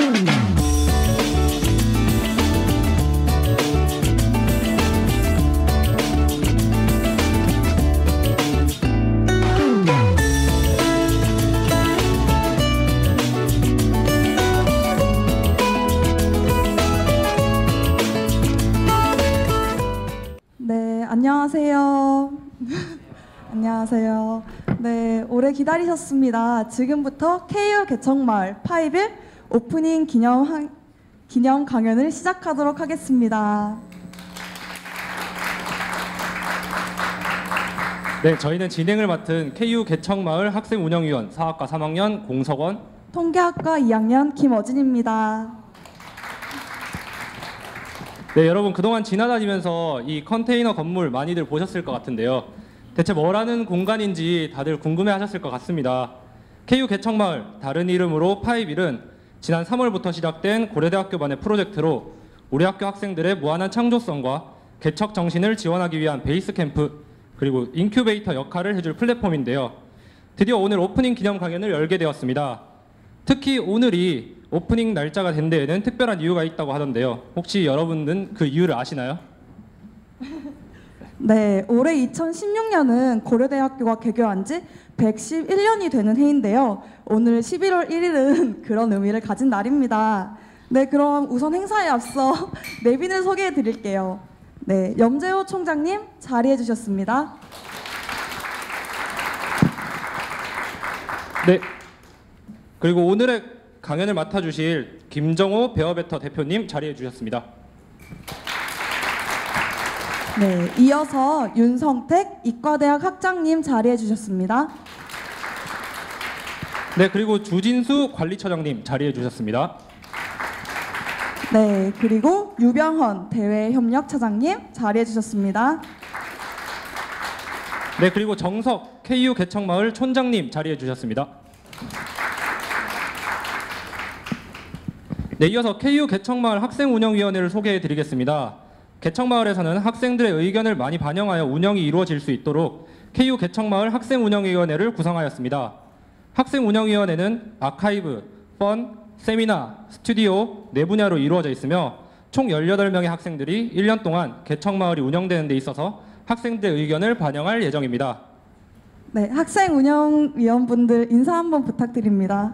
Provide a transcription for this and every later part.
안녕하세요. 안녕하세요. 네, 오래 기다리셨습니다. 지금부터 KU 개척마을 5일 오프닝 기념 강연을 시작하도록 하겠습니다. 네, 저희는 진행을 맡은 KU 개척마을 학생운영위원 4학과 3학년 공석원, 통계학과 2학년 김어진입니다. 네, 여러분 그동안 지나다니면서 이 컨테이너 건물 많이들 보셨을 것 같은데요. 대체 뭐라는 공간인지 다들 궁금해하셨을 것 같습니다. KU 개척마을, 다른 이름으로 5일은 지난 3월부터 시작된 고려대학교반의 프로젝트로 우리 학교 학생들의 무한한 창조성과 개척 정신을 지원하기 위한 베이스 캠프, 그리고 인큐베이터 역할을 해줄 플랫폼인데요. 드디어 오늘 오프닝 기념 강연을 열게 되었습니다. 특히 오늘이 오프닝 날짜가 된 데에는 특별한 이유가 있다고 하던데요. 혹시 여러분은 그 이유를 아시나요? 네, 올해 2016년은 고려대학교가 개교한 지 111년이 되는 해인데요. 오늘 11월 1일은 그런 의미를 가진 날입니다. 네, 그럼 우선 행사에 앞서 내빈을 소개해 드릴게요. 네, 염재호 총장님 자리해 주셨습니다. 네. 그리고 오늘의 강연을 맡아주실 김정호 베어베터 대표님 자리해 주셨습니다. 네, 이어서 윤성택 이과대학 학장님 자리해 주셨습니다. 네, 그리고 주진수 관리처장님 자리해 주셨습니다. 네, 그리고 유병헌 대외협력차장님 자리해 주셨습니다. 네, 그리고 정석 KU 개척마을 촌장님 자리해 주셨습니다. 네, 이어서 KU 개척마을 학생운영위원회를 소개해 드리겠습니다. 개척마을에서는 학생들의 의견을 많이 반영하여 운영이 이루어질 수 있도록 KU 개척마을 학생운영위원회를 구성하였습니다. 학생운영위원회는 아카이브, 펀, 세미나, 스튜디오 네 분야로 이루어져 있으며 총 18명의 학생들이 1년 동안 개척마을이 운영되는 데 있어서 학생들의 의견을 반영할 예정입니다. 네, 학생운영위원분들 인사 한번 부탁드립니다.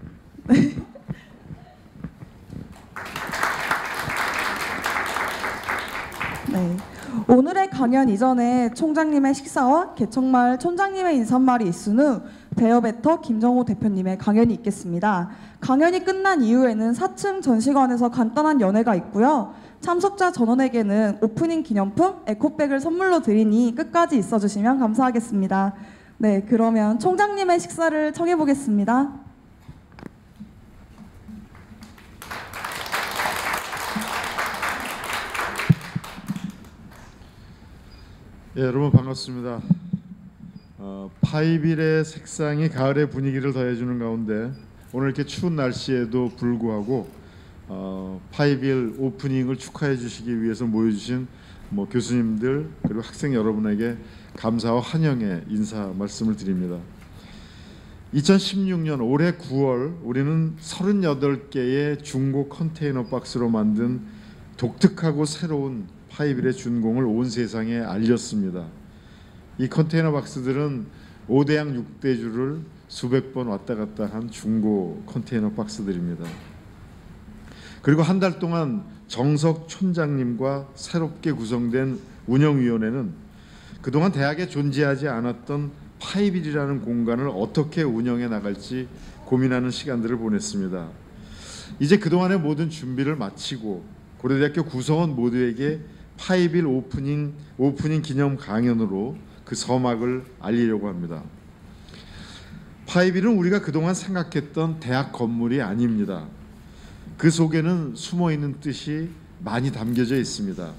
네, 오늘의 강연 이전에 총장님의 식사와 개척마을 촌장님의 인사말이 있은 후 베어베터 김정호 대표님의 강연이 있겠습니다. 강연이 끝난 이후에는 4층 전시관에서 간단한 연회가 있고요. 참석자 전원에게는 오프닝 기념품 에코백을 선물로 드리니 끝까지 있어주시면 감사하겠습니다. 네, 그러면 총장님의 식사를 청해 보겠습니다. 예, 여러분 반갑습니다. 5일의 색상이 가을의 분위기를 더해주는 가운데 오늘 이렇게 추운 날씨에도 불구하고 5일 오프닝을 축하해 주시기 위해서 모여주신 교수님들 그리고 학생 여러분에게 감사와 환영의 인사 말씀을 드립니다. 2016년 올해 9월 우리는 38개의 중고 컨테이너 박스로 만든 독특하고 새로운 5일의 준공을 온 세상에 알렸습니다. 이 컨테이너 박스들은 5대양 6대주를 수백 번 왔다 갔다 한 중고 컨테이너 박스들입니다. 그리고 한 달 동안 정석 촌장님과 새롭게 구성된 운영위원회는 그동안 대학에 존재하지 않았던 5일이라는 공간을 어떻게 운영해 나갈지 고민하는 시간들을 보냈습니다. 이제 그동안의 모든 준비를 마치고 고려대학교 구성원 모두에게 5일 오프닝 기념 강연으로 그 서막을 알리려고 합니다. 5일은 우리가 그동안 생각했던 대학 건물이 아닙니다. 그 속에는 숨어있는 뜻이 많이 담겨져 있습니다.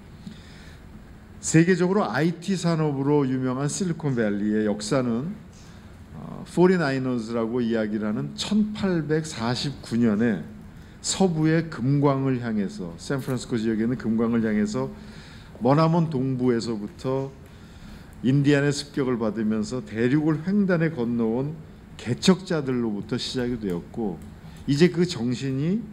세계적으로 IT 산업으로 유명한 실리콘밸리의 역사는 49ers라고 이야기를 하는 1849년에 서부의 금광을 향해서 샌프란시스코 지역에 있는 금광을 향해서 머나먼 동부에서부터 인디안의 습격을 받으면서 대륙을 횡단해 건너온 개척자들로부터 시작이 되었고 이제 그 정신이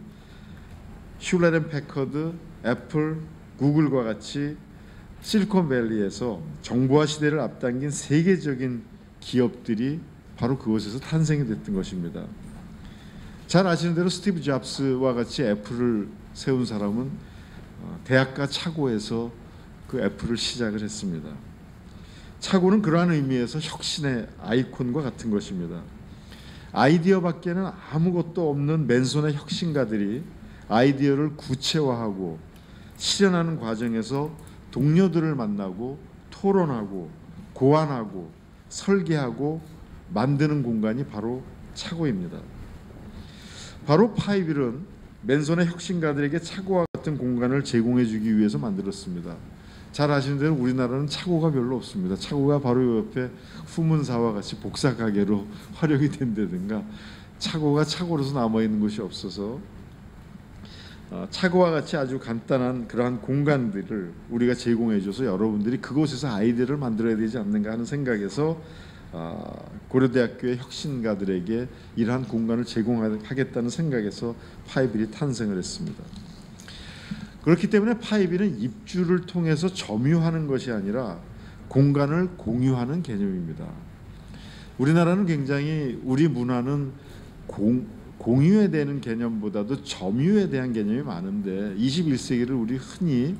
슐레렌패커드, 애플, 구글과 같이 실리콘밸리에서 정보화 시대를 앞당긴 세계적인 기업들이 바로 그곳에서 탄생이 됐던 것입니다. 잘 아시는 대로 스티브 잡스와 같이 애플을 세운 사람은 대학가 차고에서 그 애플을 시작을 했습니다. 차고는 그러한 의미에서 혁신의 아이콘과 같은 것입니다. 아이디어밖에는 아무것도 없는 맨손의 혁신가들이 아이디어를 구체화하고 실현하는 과정에서 동료들을 만나고 토론하고 고안하고 설계하고 만드는 공간이 바로 차고입니다. 바로 파이빌은 맨손의 혁신가들에게 차고와 같은 공간을 제공해 주기 위해서 만들었습니다. 잘 아시는 대로 우리나라는 차고가 별로 없습니다. 차고가 바로 옆에 후문사와 같이 복사 가게로 활용이 된다든가 차고가 차고로서 남아있는 곳이 없어서 차고와 같이 아주 간단한 그러한 공간들을 우리가 제공해줘서 여러분들이 그곳에서 아이디어를 만들어야 되지 않는가 하는 생각에서 고려대학교의 혁신가들에게 이러한 공간을 제공하겠다는 생각에서 파이빌이 탄생을 했습니다. 그렇기 때문에 파이빌은 입주를 통해서 점유하는 것이 아니라 공간을 공유하는 개념입니다. 우리나라는 굉장히 우리 문화는 공유에 대한 개념보다도 점유에 대한 개념이 많은데 21세기를 우리 흔히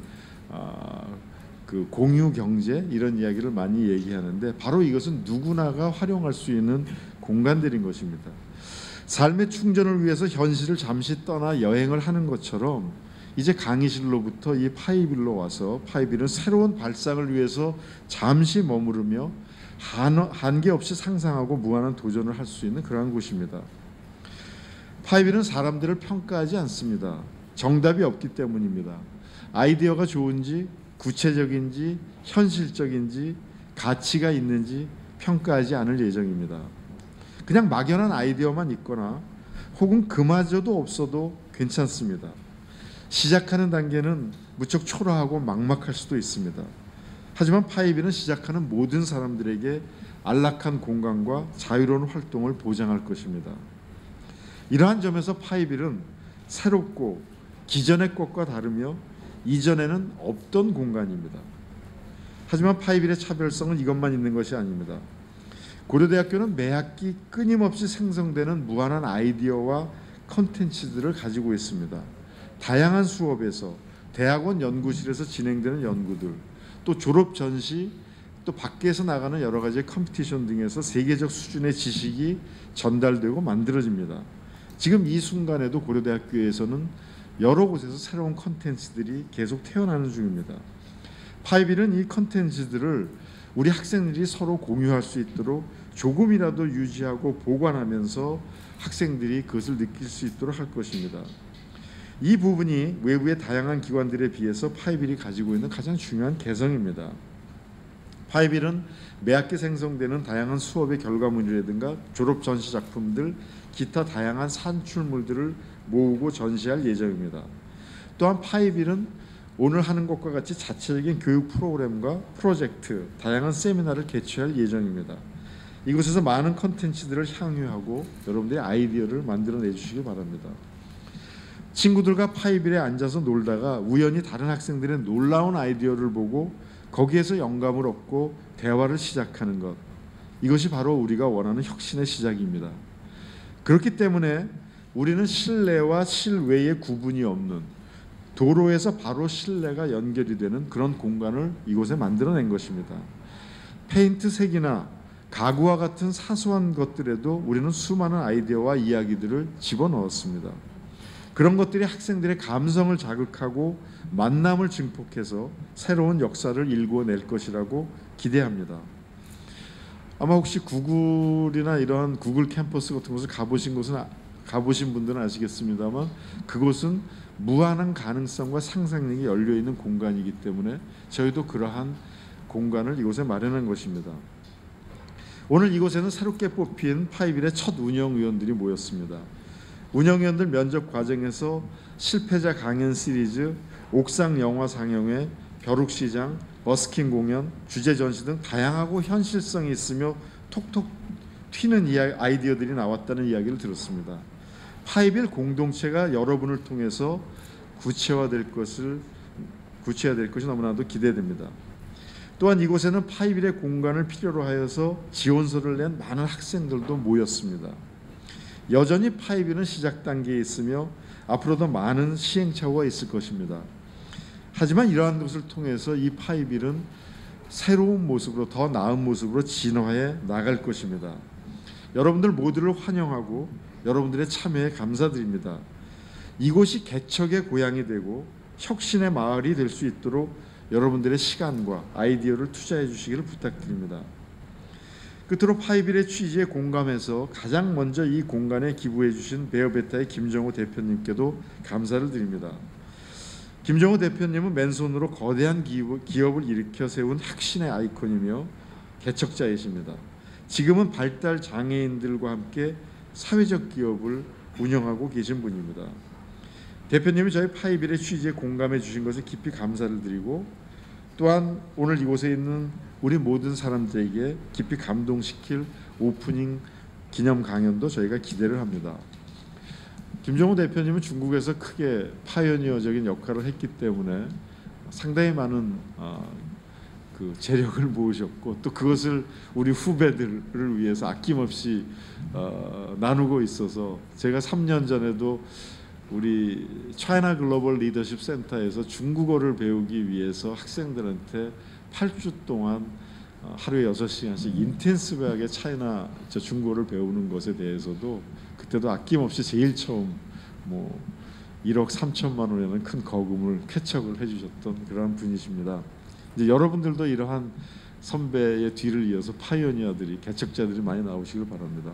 그 공유 경제 이런 이야기를 많이 얘기하는데 바로 이것은 누구나가 활용할 수 있는 공간들인 것입니다. 삶의 충전을 위해서 현실을 잠시 떠나 여행을 하는 것처럼 이제 강의실로부터 이 파이빌로 와서 파이빌은 새로운 발상을 위해서 잠시 머무르며 한계 없이 상상하고 무한한 도전을 할 수 있는 그러한 곳입니다. 파이빌은 사람들을 평가하지 않습니다. 정답이 없기 때문입니다. 아이디어가 좋은지 구체적인지 현실적인지 가치가 있는지 평가하지 않을 예정입니다. 그냥 막연한 아이디어만 있거나 혹은 그마저도 없어도 괜찮습니다. 시작하는 단계는 무척 초라하고 막막할 수도 있습니다. 하지만 파이빌은 시작하는 모든 사람들에게 안락한 공간과 자유로운 활동을 보장할 것입니다. 이러한 점에서 파이빌은 새롭고 기존의 것과 다르며 이전에는 없던 공간입니다. 하지만 파이빌의 차별성은 이것만 있는 것이 아닙니다. 고려대학교는 매 학기 끊임없이 생성되는 무한한 아이디어와 컨텐츠들을 가지고 있습니다. 다양한 수업에서 대학원 연구실에서 진행되는 연구들, 또 졸업 전시, 또 밖에서 나가는 여러 가지 컴피티션 등에서 세계적 수준의 지식이 전달되고 만들어집니다. 지금 이 순간에도 고려대학교에서는 여러 곳에서 새로운 컨텐츠들이 계속 태어나는 중입니다. 파이빌은 이 컨텐츠들을 우리 학생들이 서로 공유할 수 있도록 조금이라도 유지하고 보관하면서 학생들이 그것을 느낄 수 있도록 할 것입니다. 이 부분이 외부의 다양한 기관들에 비해서 파이빌이 가지고 있는 가장 중요한 개성입니다. 파이빌은 매 학기 생성되는 다양한 수업의 결과물이라든가 졸업 전시 작품들, 기타 다양한 산출물들을 모으고 전시할 예정입니다. 또한 파이빌은 오늘 하는 것과 같이 자체적인 교육 프로그램과 프로젝트, 다양한 세미나를 개최할 예정입니다. 이곳에서 많은 컨텐츠들을 향유하고 여러분들의 아이디어를 만들어내 주시기 바랍니다. 친구들과 파이빌에 앉아서 놀다가 우연히 다른 학생들의 놀라운 아이디어를 보고 거기에서 영감을 얻고 대화를 시작하는 것, 이것이 바로 우리가 원하는 혁신의 시작입니다. 그렇기 때문에 우리는 실내와 실외의 구분이 없는 도로에서 바로 실내가 연결이 되는 그런 공간을 이곳에 만들어낸 것입니다. 페인트 색이나 가구와 같은 사소한 것들에도 우리는 수많은 아이디어와 이야기들을 집어넣었습니다. 그런 것들이 학생들의 감성을 자극하고 만남을 증폭해서 새로운 역사를 일궈낼 것이라고 기대합니다. 아마 혹시 구글이나 이런 구글 캠퍼스 같은 곳을 가보신 분들은 아시겠습니다만 그곳은 무한한 가능성과 상상력이 열려 있는 공간이기 때문에 저희도 그러한 공간을 이곳에 마련한 것입니다. 오늘 이곳에는 새롭게 뽑힌 파이빌의 첫 운영위원들이 모였습니다. 운영위원들 면접 과정에서 실패자 강연 시리즈, 옥상 영화 상영회, 벼룩시장, 버스킹 공연, 주제 전시 등 다양하고 현실성이 있으며 톡톡 튀는 아이디어들이 나왔다는 이야기를 들었습니다. 파이빌 공동체가 여러분을 통해서 구체화될 것이 너무나도 기대됩니다. 또한 이곳에는 파이빌의 공간을 필요로 하여서 지원서를 낸 많은 학생들도 모였습니다. 여전히 파이빌은 시작 단계에 있으며 앞으로도 많은 시행착오가 있을 것입니다. 하지만 이러한 것을 통해서 이 파이빌은 새로운 모습으로, 더 나은 모습으로 진화해 나갈 것입니다. 여러분들 모두를 환영하고 여러분들의 참여에 감사드립니다. 이곳이 개척의 고향이 되고 혁신의 마을이 될 수 있도록 여러분들의 시간과 아이디어를 투자해 주시기를 부탁드립니다. 끝으로 파이빌의 취지에 공감해서 가장 먼저 이 공간에 기부해 주신 베어베타의 김정호 대표님께도 감사를 드립니다. 김정호 대표님은 맨손으로 거대한 기업을 일으켜 세운 혁신의 아이콘이며 개척자이십니다. 지금은 발달 장애인들과 함께 사회적 기업을 운영하고 계신 분입니다. 대표님이 저희 파이빌의 취지에 공감해 주신 것에 깊이 감사를 드리고 또한 오늘 이곳에 있는 우리 모든 사람들에게 깊이 감동시킬 오프닝 기념 강연도 저희가 기대를 합니다. 김정호 대표님은 중국에서 크게 파이오니어적인 역할을 했기 때문에 상당히 많은 그 재력을 모으셨고 또 그것을 우리 후배들을 위해서 아낌없이 나누고 있어서 제가 3년 전에도 우리 차이나 글로벌 리더십 센터에서 중국어를 배우기 위해서 학생들한테 8주 동안 하루에 6시간씩 인텐시브하게 중국어를 배우는 것에 대해서도 그때도 아낌없이 제일 처음 1억 3천만 원이라는 큰 거금을 쾌척을 해주셨던 그러한 분이십니다. 이제 여러분들도 이러한 선배의 뒤를 이어서 파이오니어들이, 개척자들이 많이 나오시길 바랍니다.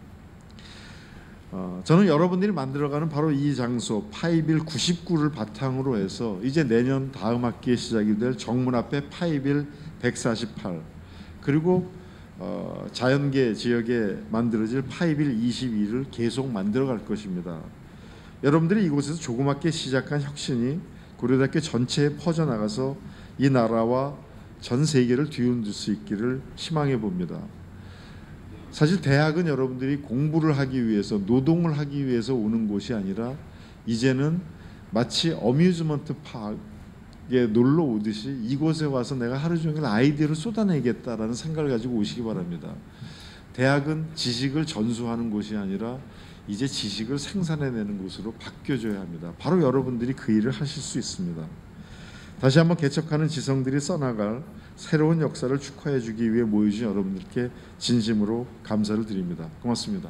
저는 여러분들이 만들어가는 바로 이 장소 파이빌 99를 바탕으로 해서 이제 내년 다음 학기에 시작이 될 정문 앞에 파이빌 148 그리고 자연계 지역에 만들어질 파이빌 22를 계속 만들어갈 것입니다. 여러분들이 이곳에서 조그맣게 시작한 혁신이 고려대학교 전체에 퍼져나가서 이 나라와 전 세계를 뒤흔들 수 있기를 희망해 봅니다. 사실 대학은 여러분들이 공부를 하기 위해서, 노동을 하기 위해서 오는 곳이 아니라 이제는 마치 어뮤즈먼트 파크에 놀러 오듯이 이곳에 와서 내가 하루 종일 아이디어를 쏟아내겠다라는 생각을 가지고 오시기 바랍니다. 대학은 지식을 전수하는 곳이 아니라 이제 지식을 생산해내는 곳으로 바뀌어줘야 합니다. 바로 여러분들이 그 일을 하실 수 있습니다. 다시 한번 개척하는 지성들이 써나갈 새로운 역사를 축하해 주기 위해 모여주신 여러분들께 진심으로 감사를 드립니다. 고맙습니다.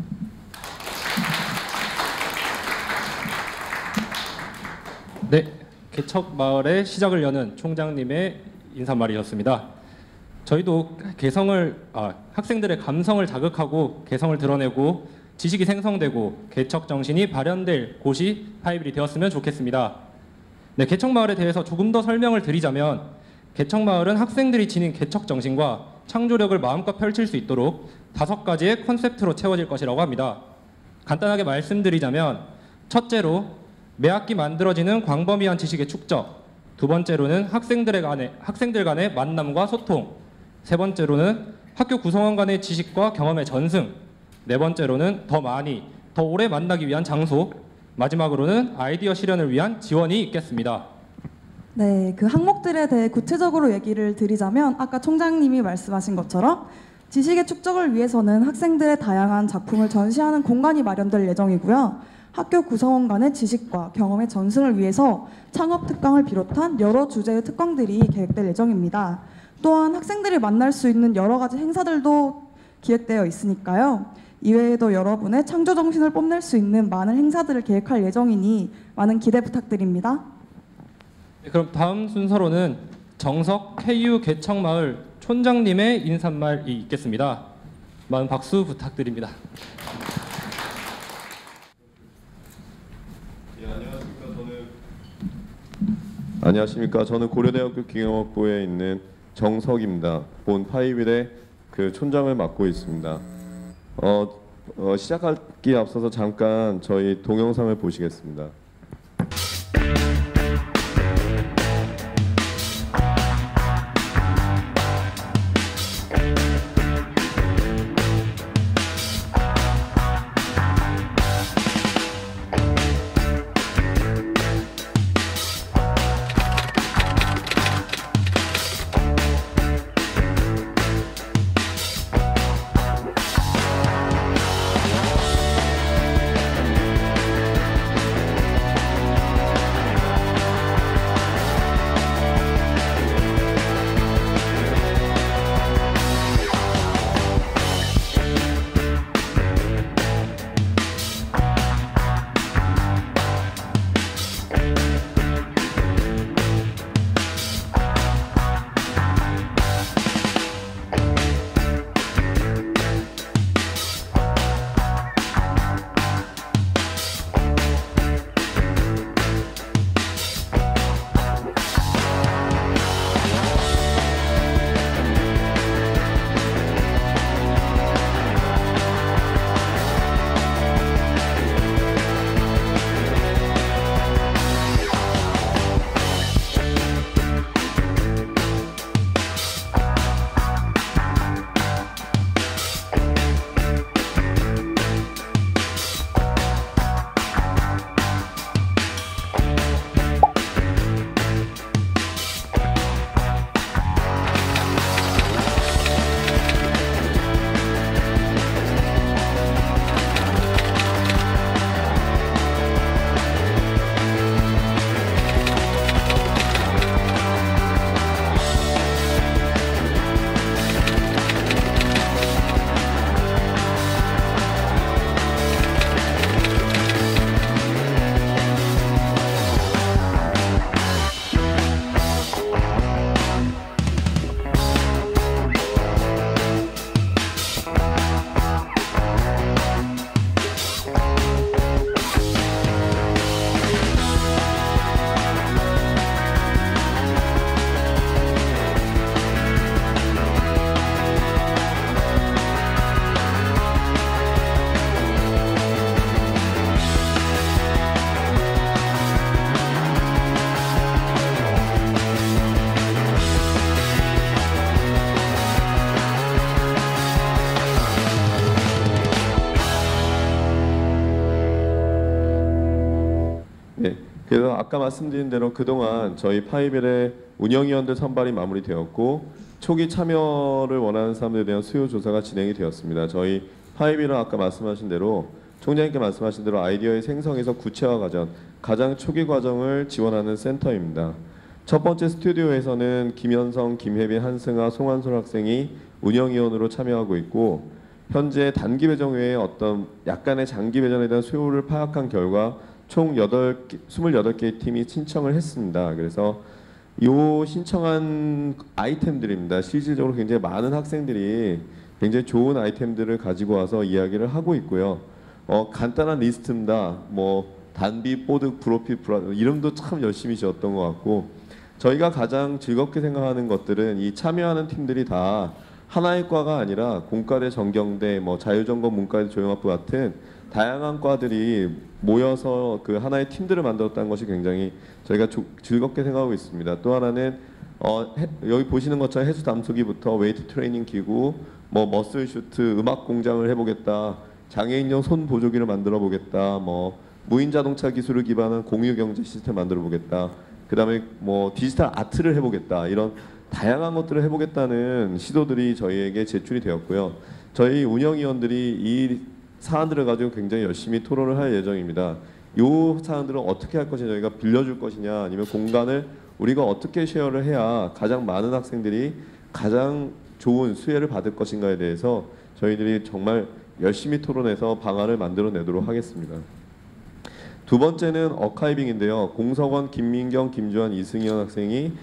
네, 개척 마을의 시작을 여는 총장님의 인사말이었습니다. 저희도 학생들의 감성을 자극하고 개성을 드러내고 지식이 생성되고 개척 정신이 발현될 곳이 파이빌이 되었으면 좋겠습니다. 네, 개척 마을에 대해서 조금 더 설명을 드리자면 개척 마을은 학생들이 지닌 개척 정신과 창조력을 마음껏 펼칠 수 있도록 5가지의 컨셉트로 채워질 것이라고 합니다. 간단하게 말씀드리자면 첫째로 매 학기 만들어지는 광범위한 지식의 축적, 두 번째로는 학생들 간의 만남과 소통, 세 번째로는 학교 구성원 간의 지식과 경험의 전승, 네 번째로는 더 많이, 더 오래 만나기 위한 장소, 마지막으로는 아이디어 실현을 위한 지원이 있겠습니다. 네, 그 항목들에 대해 구체적으로 얘기를 드리자면 아까 총장님이 말씀하신 것처럼 지식의 축적을 위해서는 학생들의 다양한 작품을 전시하는 공간이 마련될 예정이고요. 학교 구성원 간의 지식과 경험의 전승을 위해서 창업 특강을 비롯한 여러 주제의 특강들이 계획될 예정입니다. 또한 학생들이 만날 수 있는 여러 가지 행사들도 기획되어 있으니까요. 이외에도 여러분의 창조 정신을 뽐낼 수 있는 많은 행사들을 계획할 예정이니 많은 기대 부탁드립니다. 네, 그럼 다음 순서로는 정석 KU 개척마을 촌장님의 인사말이 있겠습니다. 많은 박수 부탁드립니다. 안녕하십니까. 저는 고려대학교 기계공학부에 있는 정석입니다. 본 파이빌의 그 촌장을 맡고 있습니다. 시작하기에 앞서서 잠깐 저희 동영상을 보시겠습니다. 그래서 아까 말씀드린 대로 그동안 저희 파이벨의 운영위원들 선발이 마무리되었고 초기 참여를 원하는 사람들에 대한 수요 조사가 진행이 되었습니다. 저희 파이벨은 아까 말씀하신 대로 총장님께 말씀하신 대로 아이디어의 생성에서 구체화 과정, 가장 초기 과정을 지원하는 센터입니다. 첫 번째 스튜디오에서는 김현성, 김혜빈, 한승아, 송한솔 학생이 운영위원으로 참여하고 있고 현재 단기 배정 외에 어떤 약간의 장기 배정에 대한 수요를 파악한 결과 총 28개의 팀이 신청을 했습니다. 그래서 이 신청한 아이템들입니다. 실질적으로 굉장히 많은 학생들이 굉장히 좋은 아이템들을 가지고 와서 이야기를 하고 있고요. 간단한 리스트입니다. 뭐 단비, 뽀득, 브로핏, 이름도 참 열심히 지었던 것 같고 저희가 가장 즐겁게 생각하는 것들은 이 참여하는 팀들이 다 하나의 과가 아니라 공과대, 전경대, 뭐 자유전공, 문과대, 조형학부 같은 다양한 과들이 모여서 그 하나의 팀들을 만들었다는 것이 굉장히 저희가 즐겁게 생각하고 있습니다. 또 하나는 여기 보시는 것처럼 해수 담수기부터 웨이트 트레이닝 기구, 뭐 머슬 슈트, 음악 공장을 해보겠다, 장애인용 손 보조기를 만들어 보겠다, 뭐 무인 자동차 기술을 기반한 공유 경제 시스템 만들어 보겠다, 그다음에 뭐 디지털 아트를 해보겠다, 이런 다양한 것들을 해보겠다는 시도들이 저희에게 제출이 되었고요. 저희 운영위원들이 이 사안들을 가지고 굉장히 열심히 토론을 할 예정입니다. 이 사안들은 어떻게 할 것이냐, 저희가 빌려줄 것이냐, 아니면 공간을 우리가 어떻게 쉐어를 해야 가장 많은 학생들이 가장 좋은 수혜를 받을 것인가에 대해서 저희들이 정말 열심히 토론해서 방안을 만들어내도록 하겠습니다. 두 번째는 어카이빙인데요. 공석원, 김민경, 김주환, 이승현 학생이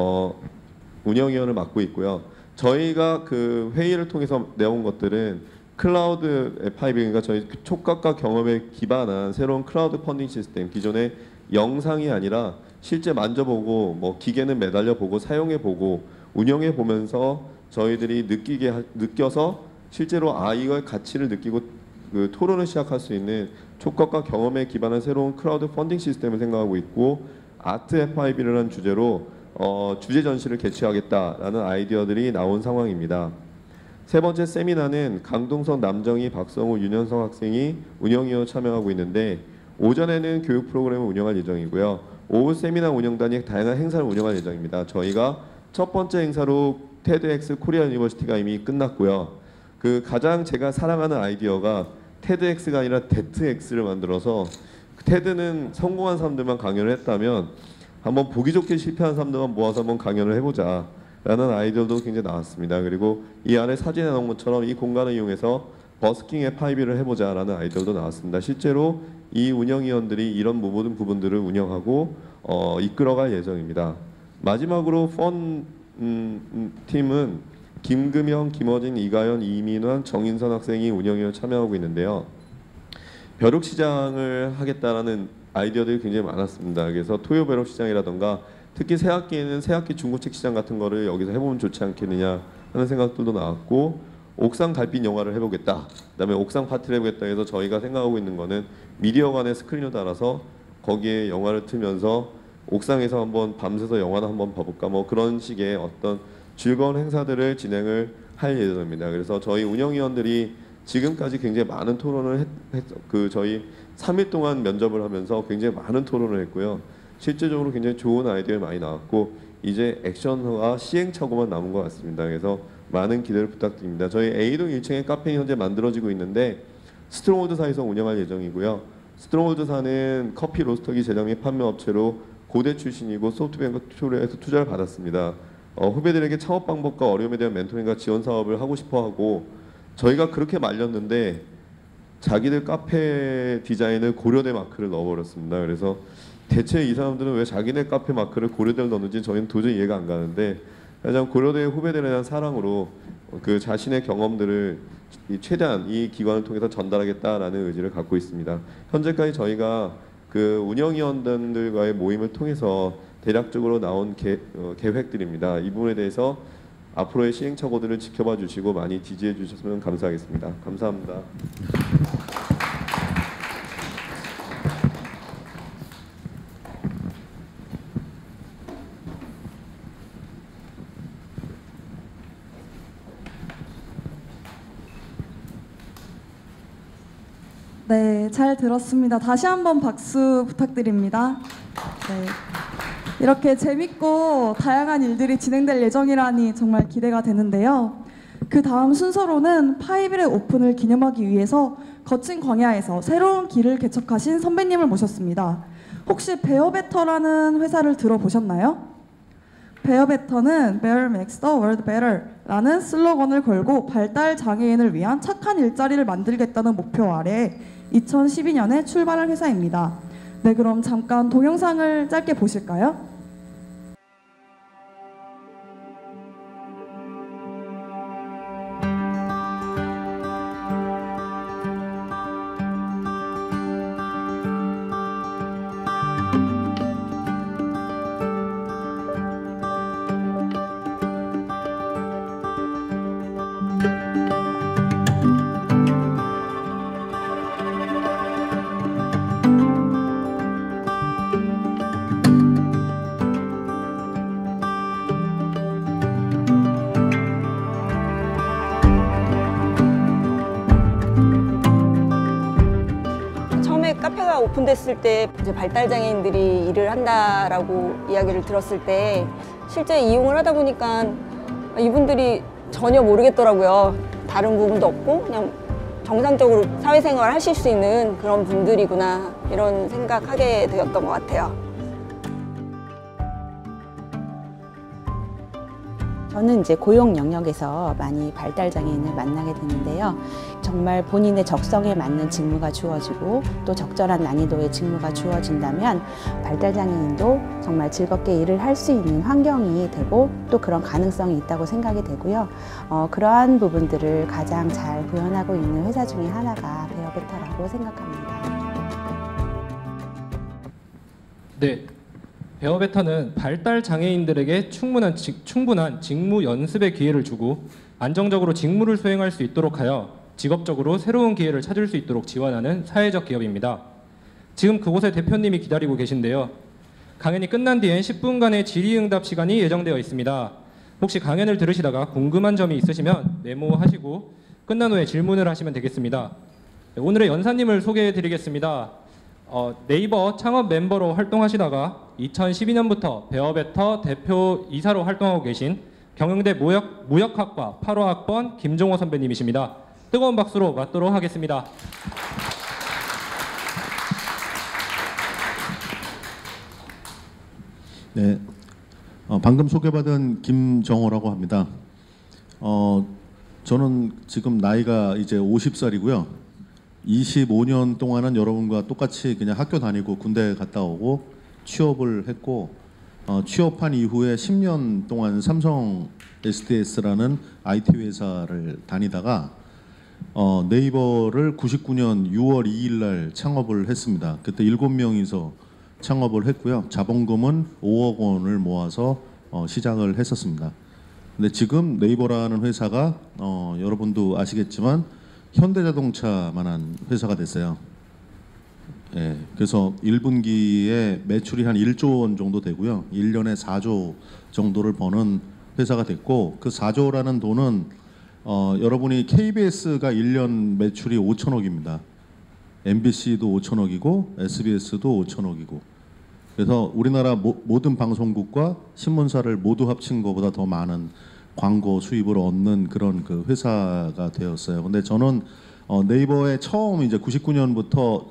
운영위원을 맡고 있고요. 저희가 그 회의를 통해서 내온 것들은 클라우드 파이빙과 저희 촉각과 경험에 기반한 새로운 클라우드 펀딩 시스템, 기존의 영상이 아니라 실제 만져보고 뭐 기계는 매달려 보고 사용해 보고 운영해 보면서 저희들이 느껴서 실제로 이거의 가치를 느끼고 그 토론을 시작할 수 있는 촉각과 경험에 기반한 새로운 클라우드 펀딩 시스템을 생각하고 있고 아트 FIB라는 주제로 주제 전시를 개최하겠다라는 아이디어들이 나온 상황입니다. 세 번째 세미나는 강동선, 남정희, 박성우, 윤현성 학생이 운영위원 참여하고 있는데 오전에는 교육 프로그램을 운영할 예정이고요. 오후 세미나 운영단이 다양한 행사를 운영할 예정입니다. 저희가 첫 번째 행사로 테드엑스 코리아 유니버시티가 이미 끝났고요. 그 가장 제가 사랑하는 아이디어가 테드엑스가 아니라 데트엑스를 만들어서 테드는 성공한 사람들만 강연을 했다면 한번 보기 좋게 실패한 사람들만 모아서 한번 강연을 해보자 라는 아이디어도 굉장히 나왔습니다. 그리고 이 안에 사진에 나온 것처럼 이 공간을 이용해서 버스킹 FIB를 해보자 라는 아이디어도 나왔습니다. 실제로 이 운영위원들이 이런 모든 부분들을 운영하고 이끌어갈 예정입니다. 마지막으로 펀 팀은 김금영, 김어진, 이가연, 이민환, 정인선 학생이 운영위원 참여하고 있는데요. 벼룩시장을 하겠다라는 아이디어들이 굉장히 많았습니다. 그래서 토요 벼룩시장이라던가 특히 새학기에는 새학기 중고책 시장 같은 거를 여기서 해보면 좋지 않겠느냐 하는 생각들도 나왔고 옥상 달빛 영화를 해보겠다, 그다음에 옥상 파티를 해보겠다 해서 저희가 생각하고 있는 거는 미디어관에 스크린을 달아서 거기에 영화를 틀면서 옥상에서 한번 밤새서 영화나 한번 봐볼까, 뭐 그런 식의 어떤 즐거운 행사들을 진행을 할 예정입니다. 그래서 저희 운영위원들이 지금까지 굉장히 많은 토론을 저희 3일 동안 면접을 하면서 굉장히 많은 토론을 했고요. 실제적으로 굉장히 좋은 아이디어가 많이 나왔고 이제 액션과 시행착오만 남은 것 같습니다. 그래서 많은 기대를 부탁드립니다. 저희 A동 1층에 카페인 현재 만들어지고 있는데 스트롱홀드사에서 운영할 예정이고요. 스트롱홀드사는 커피 로스터기 제작 및 판매 업체로 고대 출신이고 소프트뱅크 투자에서 투자를 받았습니다. 후배들에게 창업 방법과 어려움에 대한 멘토링과 지원 사업을 하고 싶어하고 저희가 그렇게 말렸는데 자기들 카페 디자인을 고려대 마크를 넣어버렸습니다. 그래서 대체 이 사람들은 왜 자기네 카페 마크를 고려대를 넣는지 저희는 도저히 이해가 안 가는데 가장 고려대 후배들에 대한 사랑으로 그 자신의 경험들을 최대한 이 기관을 통해서 전달하겠다라는 의지를 갖고 있습니다. 현재까지 저희가 그 운영위원들과의 모임을 통해서 대략적으로 나온 계획들입니다. 이 부분에 대해서 앞으로의 시행착오들을 지켜봐 주시고 많이 지지해 주셨으면 감사하겠습니다. 감사합니다. 네, 잘 들었습니다. 다시 한번 박수 부탁드립니다. 네. 이렇게 재밌고 다양한 일들이 진행될 예정이라니 정말 기대가 되는데요. 그 다음 순서로는 파이빌의 오픈을 기념하기 위해서 거친 광야에서 새로운 길을 개척하신 선배님을 모셨습니다. 혹시 베어베터라는 회사를 들어보셨나요? 베어베터는 Better makes the world better 라는 슬로건을 걸고 발달 장애인을 위한 착한 일자리를 만들겠다는 목표 아래 2012년에 출발한 회사입니다. 네, 그럼 잠깐 동영상을 짧게 보실까요? 카페가 오픈됐을 때 이제 발달장애인들이 일을 한다라고 이야기를 들었을 때 실제 이용을 하다 보니까 이분들이 전혀 모르겠더라고요. 다른 부분도 없고 그냥 정상적으로 사회생활 하실 수 있는 그런 분들이구나 이런 생각하게 되었던 것 같아요. 저는 이제 고용 영역에서 많이 발달 장애인을 만나게 되는데요. 정말 본인의 적성에 맞는 직무가 주어지고 또 적절한 난이도의 직무가 주어진다면 발달 장애인도 정말 즐겁게 일을 할 수 있는 환경이 되고 또 그런 가능성이 있다고 생각이 되고요. 그러한 부분들을 가장 잘 구현하고 있는 회사 중에 하나가 베어베터라고 생각합니다. 네. 베어베터는 발달 장애인들에게 충분한 직무 연습의 기회를 주고 안정적으로 직무를 수행할 수 있도록 하여 직업적으로 새로운 기회를 찾을 수 있도록 지원하는 사회적 기업입니다. 지금 그곳에 대표님이 기다리고 계신데요. 강연이 끝난 뒤엔 10분간의 질의응답 시간이 예정되어 있습니다. 혹시 강연을 들으시다가 궁금한 점이 있으시면 메모하시고 끝난 후에 질문을 하시면 되겠습니다. 오늘의 연사님을 소개해 드리겠습니다. 네이버 창업 멤버로 활동하시다가 2012년부터 베어베터 대표 이사로 활동하고 계신 경영대 무역학과 8호학번 김종호 선배님이십니다. 뜨거운 박수로 맞도록 하겠습니다. 네, 방금 소개받은 김정호라고 합니다. 저는 지금 나이가 이제 50살이고요. 25년 동안은 여러분과 똑같이 그냥 학교 다니고 군대 갔다 오고 취업을 했고 취업한 이후에 10년 동안 삼성 SDS라는 IT 회사를 다니다가 네이버를 99년 6월 2일 날 창업을 했습니다. 그때 7명이서 창업을 했고요. 자본금은 5억 원을 모아서 시작을 했었습니다. 근데 지금 네이버라는 회사가 여러분도 아시겠지만 현대자동차만한 회사가 됐어요. 예, 그래서 1분기에 매출이 한 1조 원 정도 되고요. 1년에 4조 정도를 버는 회사가 됐고 그 4조라는 돈은 여러분이 KBS가 1년 매출이 5천억입니다. MBC도 5천억이고 SBS도 5천억이고 그래서 우리나라 모든 방송국과 신문사를 모두 합친 것보다 더 많은 광고 수입을 얻는 그런 그 회사가 되었어요. 근데 저는 네이버에 처음 이제 99년부터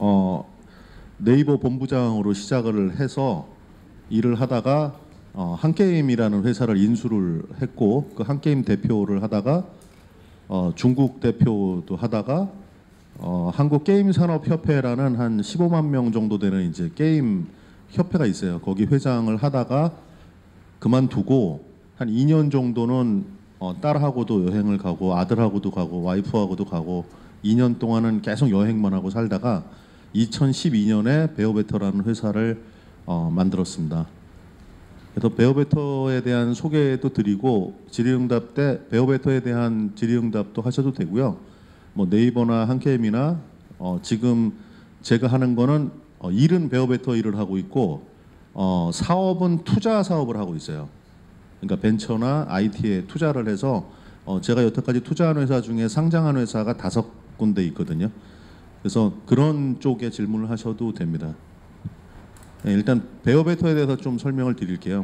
네이버 본부장으로 시작을 해서 일을 하다가 한게임이라는 회사를 인수를 했고 그 한게임 대표를 하다가 중국 대표도 하다가 한국게임산업협회라는 한 15만 명 정도 되는 이제 게임 협회가 있어요. 거기 회장을 하다가 그만두고 한 2년 정도는 딸하고도 여행을 가고 아들하고도 가고 와이프하고도 가고 2년 동안은 계속 여행만 하고 살다가 2012년에 베어베터라는 회사를 만들었습니다. 그래서 베어베터에 대한 소개도 드리고 질의응답 때 베어베터에 대한 질의응답도 하셔도 되고요. 뭐 네이버나 한게임이나 지금 제가 하는 거는 일은 베어베터 일을 하고 있고 사업은 투자 사업을 하고 있어요. 그러니까 벤처나 IT에 투자를 해서 제가 여태까지 투자한 회사 중에 상장한 회사가 5군데 있거든요. 그래서 그런 쪽에 질문을 하셔도 됩니다. 네, 일단 베어베터에 대해서 좀 설명을 드릴게요.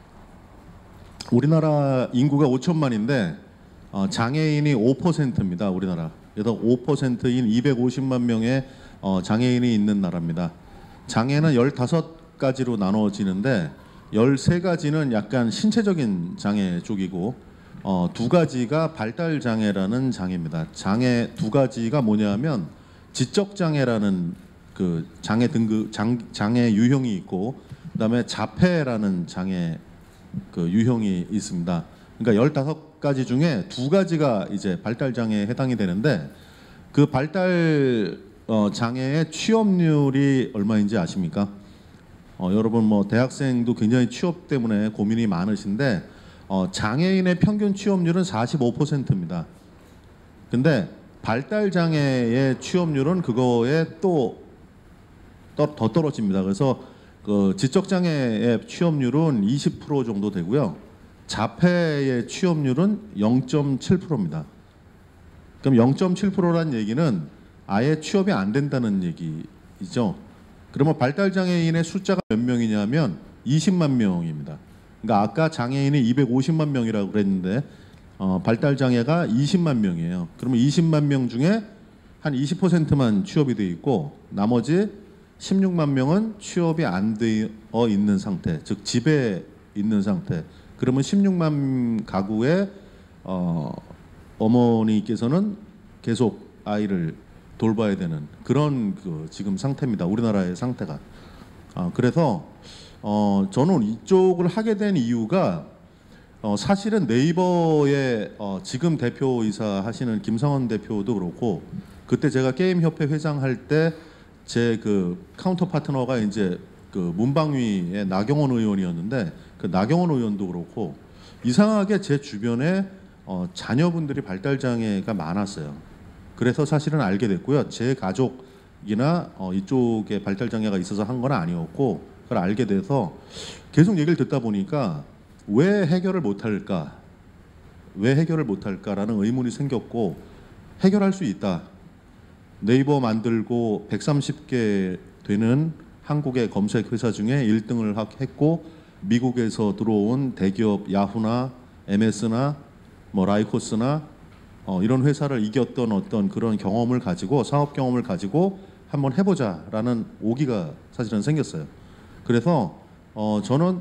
우리나라 인구가 5천만인데 장애인이 5%입니다. 우리나라. 그래서 5%인 250만 명의 장애인이 있는 나라입니다. 장애는 15가지로 나눠지는데 13가지는 약간 신체적인 장애 쪽이고 2가지가 발달 장애라는 장애입니다. 장애 2가지가 뭐냐면 지적 장애라는 그 장애 등급 장애 유형이 있고 그다음에 자폐라는 장애 그 유형이 있습니다. 그러니까 15가지 중에 2가지가 이제 발달 장애에 해당이 되는데 그 발달 장애의 취업률이 얼마인지 아십니까? 여러분 뭐 대학생도 굉장히 취업 때문에 고민이 많으신데 장애인의 평균 취업률은 45%입니다. 근데 발달 장애의 취업률은 그거에 또 더 떨어집니다. 그래서 그 지적 장애의 취업률은 20% 정도 되고요. 자폐의 취업률은 0.7%입니다. 그럼 0.7%란 얘기는 아예 취업이 안 된다는 얘기죠. 그러면 발달 장애인의 숫자가 몇 명이냐면 20만 명입니다. 그러니까 아까 장애인이 250만 명이라고 그랬는데 발달 장애가 20만 명이에요. 그러면 20만 명 중에 한 20%만 취업이 돼 있고 나머지 16만 명은 취업이 안 되어 있는 상태, 즉 집에 있는 상태. 그러면 16만 가구의 어머니께서는 계속 아이를 돌봐야 되는 그런 그 지금 상태입니다. 우리나라의 상태가. 그래서 저는 이쪽을 하게 된 이유가 사실은 네이버의 지금 대표이사 하시는 김성원 대표도 그렇고 그때 제가 게임협회 회장할 때 제 그 카운터 파트너가 이제 그 문방위의 나경원 의원이었는데 그 나경원 의원도 그렇고 이상하게 제 주변에 자녀분들이 발달 장애가 많았어요. 그래서 사실은 알게 됐고요. 제 가족이나 이쪽에 발달 장애가 있어서 한 건 아니었고 그걸 알게 돼서 계속 얘기를 듣다 보니까 왜 해결을 못할까? 왜 해결을 못할까라는 의문이 생겼고 해결할 수 있다. 네이버 만들고 130개 되는 한국의 검색 회사 중에 1등을 했고 미국에서 들어온 대기업 야후나 MS나 뭐 라이코스나 이런 회사를 이겼던 어떤 그런 경험을 가지고 사업 경험을 가지고 한번 해보자라는 오기가 사실은 생겼어요. 그래서 저는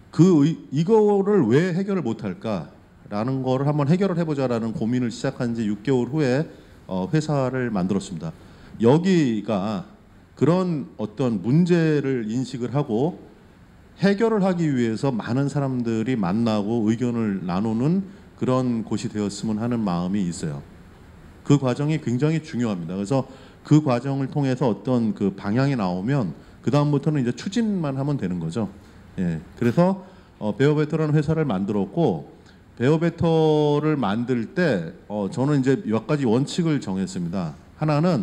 이거를 왜 해결을 못할까라는 거를 한번 해결을 해보자라는 고민을 시작한 지 6개월 후에 회사를 만들었습니다. 여기가 그런 어떤 문제를 인식을 하고 해결을 하기 위해서 많은 사람들이 만나고 의견을 나누는 그런 곳이 되었으면 하는 마음이 있어요. 그 과정이 굉장히 중요합니다. 그래서 그 과정을 통해서 어떤 그 방향이 나오면 그 다음부터는 이제 추진만 하면 되는 거죠. 예, 그래서 베어베터라는 회사를 만들었고 베어베터를 만들 때 저는 이제 몇 가지 원칙을 정했습니다. 하나는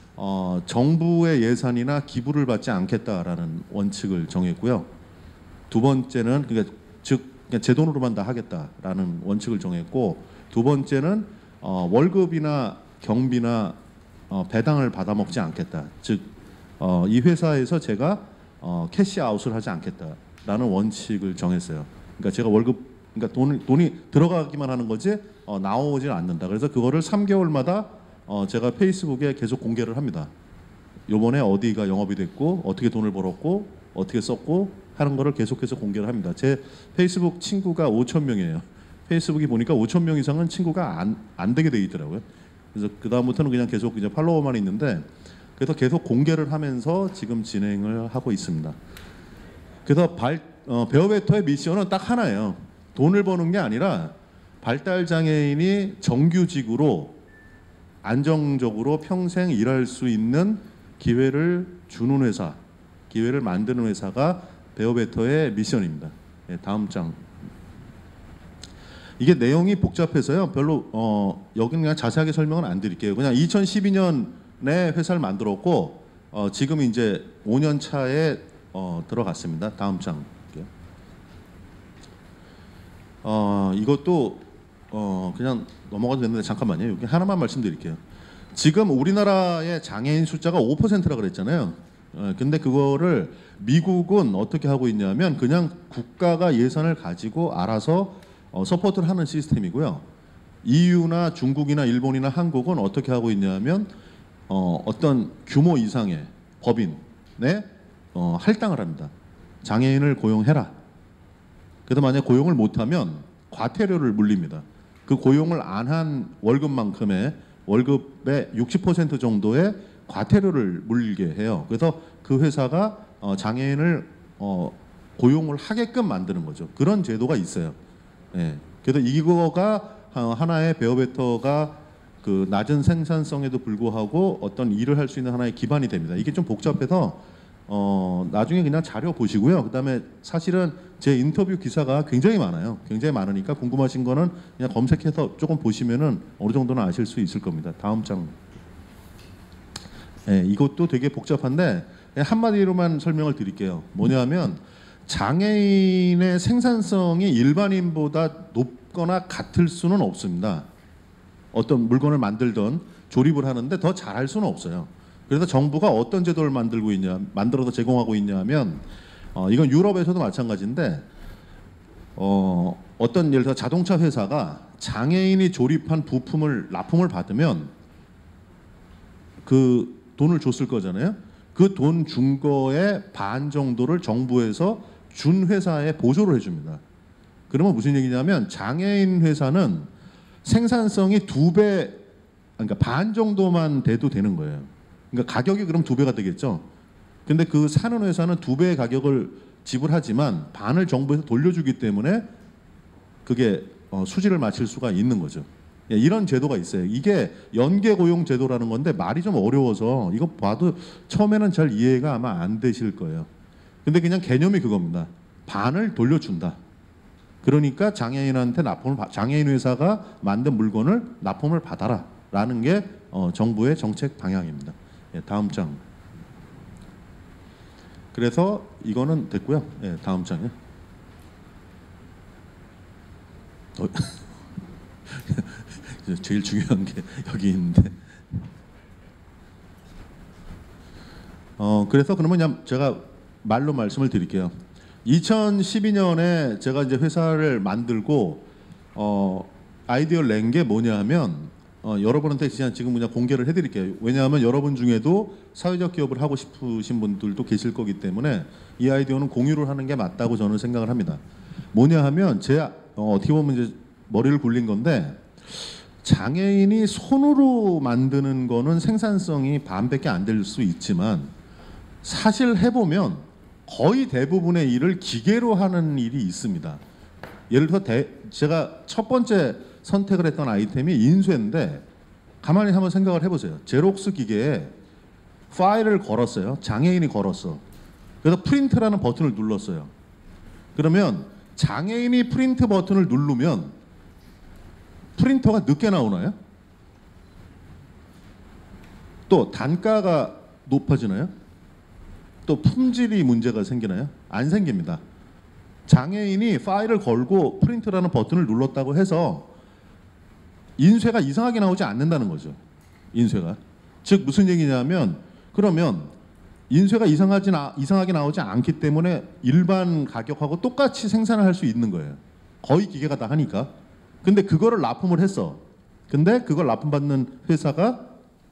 정부의 예산이나 기부를 받지 않겠다라는 원칙을 정했고요. 두 번째는 그러니까 즉 그냥 제 돈으로만 다 하겠다라는 원칙을 정했고 두 번째는 월급이나 경비나 배당을 받아 먹지 않겠다. 즉 이 회사에서 제가 캐시아웃을 하지 않겠다라는 원칙을 정했어요. 그러니까 제가 그러니까 돈이 들어가기만 하는 거지 나오질 않는다. 그래서 그거를 3개월마다 제가 페이스북에 계속 공개를 합니다. 요번에 어디가 영업이 됐고 어떻게 돈을 벌었고 어떻게 썼고 하는 거를 계속해서 공개를 합니다. 제 페이스북 친구가 5천 명이에요. 페이스북이 보니까 5천 명 이상은 친구가 안 되게 돼 있더라고요. 그래서 그 다음부터는 그냥 계속 이제 팔로워만 있는데 그래서 계속 공개를 하면서 지금 진행을 하고 있습니다. 그래서 베어베터의 미션은 딱 하나예요. 돈을 버는 게 아니라 발달 장애인이 정규직으로 안정적으로 평생 일할 수 있는 기회를 주는 회사, 기회를 만드는 회사가 베어베터의 미션입니다. 네, 다음 장. 이게 내용이 복잡해서요. 별로 여기는 그냥 자세하게 설명은 안 드릴게요. 그냥 2012년에 회사를 만들었고 지금 이제 5년 차에 들어갔습니다. 다음 장. 이것도 그냥 넘어가도 되는데 잠깐만요. 여기 하나만 말씀드릴게요. 지금 우리나라의 장애인 숫자가 5%라 그랬잖아요. 근데 그거를 미국은 어떻게 하고 있냐면 그냥 국가가 예산을 가지고 알아서 서포트를 하는 시스템이고요. EU나 중국이나 일본이나 한국은 어떻게 하고 있냐면 어떤 규모 이상의 법인에 할당을 합니다. 장애인을 고용해라. 그래서 만약 고용을 못하면 과태료를 물립니다. 그 고용을 안 한 월급만큼의 월급의 60% 정도의 과태료를 물게 해요. 그래서 그 회사가 장애인을 고용을 하게끔 만드는 거죠. 그런 제도가 있어요. 예. 그래서 이거가 하나의 베어베터가 그 낮은 생산성에도 불구하고 어떤 일을 할 수 있는 하나의 기반이 됩니다. 이게 좀 복잡해서 나중에 그냥 자료 보시고요. 그다음에 사실은 제 인터뷰 기사가 굉장히 많아요. 굉장히 많으니까 궁금하신 거는 그냥 검색해서 조금 보시면은 어느 정도는 아실 수 있을 겁니다. 다음 장. 네, 이것도 되게 복잡한데 그냥 한마디로만 설명을 드릴게요. 뭐냐면 장애인의 생산성이 일반인보다 높거나 같을 수는 없습니다. 어떤 물건을 만들던 조립을 하는데 더 잘할 수는 없어요. 그래서 정부가 어떤 제도를 만들어서 제공하고 있냐면 이건 유럽에서도 마찬가지인데 어떤 예를 들어 자동차 회사가 장애인이 조립한 부품을 납품을 받으면 그 돈을 줬을 거잖아요. 그 돈 준 거의 반 정도를 정부에서 준 회사에 보조를 해줍니다. 그러면 무슨 얘기냐면 장애인 회사는 생산성이 2배, 그러니까 반 정도만 돼도 되는 거예요. 그러니까 가격이 그럼 2배가 되겠죠. 근데 그 사는 회사는 2배의 가격을 지불하지만 반을 정부에서 돌려주기 때문에 그게 수지를 맞출 수가 있는 거죠. 예, 이런 제도가 있어요. 이게 연계 고용 제도라는 건데 말이 좀 어려워서 이거 봐도 처음에는 잘 이해가 아마 안 되실 거예요. 근데 그냥 개념이 그겁니다. 반을 돌려준다. 그러니까 장애인한테 장애인 회사가 만든 물건을 납품을 받아라라는 게 정부의 정책 방향입니다. 예, 다음 장. 그래서 이거는 됐고요. 예, 다음 장이요. 제일 중요한 게 여기 있는데. 그래서 그러면 그냥 제가 말로 말씀을 드릴게요. 2012년에 제가 이제 회사를 만들고 아이디어를 낸 게 뭐냐면 여러분한테 지금 그냥 공개를 해드릴게요. 왜냐하면 여러분 중에도 사회적 기업을 하고 싶으신 분들도 계실 거기 때문에 이 아이디어는 공유를 하는 게 맞다고 저는 생각을 합니다. 뭐냐 하면 어떻게 보면 이제 머리를 굴린 건데 장애인이 손으로 만드는 거는 생산성이 반밖에 안 될 수 있지만 사실 해보면 거의 대부분의 일을 기계로 하는 일이 있습니다. 예를 들어 제가 첫 번째 선택을 했던 아이템이 인쇄인데 가만히 한번 생각을 해보세요. 제록스 기계에 파일을 걸었어요. 장애인이 걸었어. 그래서 프린트라는 버튼을 눌렀어요. 그러면 장애인이 프린트 버튼을 누르면 프린터가 늦게 나오나요? 또 단가가 높아지나요? 또 품질이 문제가 생기나요? 안 생깁니다. 장애인이 파일을 걸고 프린트라는 버튼을 눌렀다고 해서 인쇄가 이상하게 나오지 않는다는 거죠. 인쇄가. 즉 무슨 얘기냐면 그러면 인쇄가 이상하게 나오지 않기 때문에 일반 가격하고 똑같이 생산을 할 수 있는 거예요. 거의 기계가 다 하니까. 근데 그거를 납품을 했어. 근데 그걸 납품받는 회사가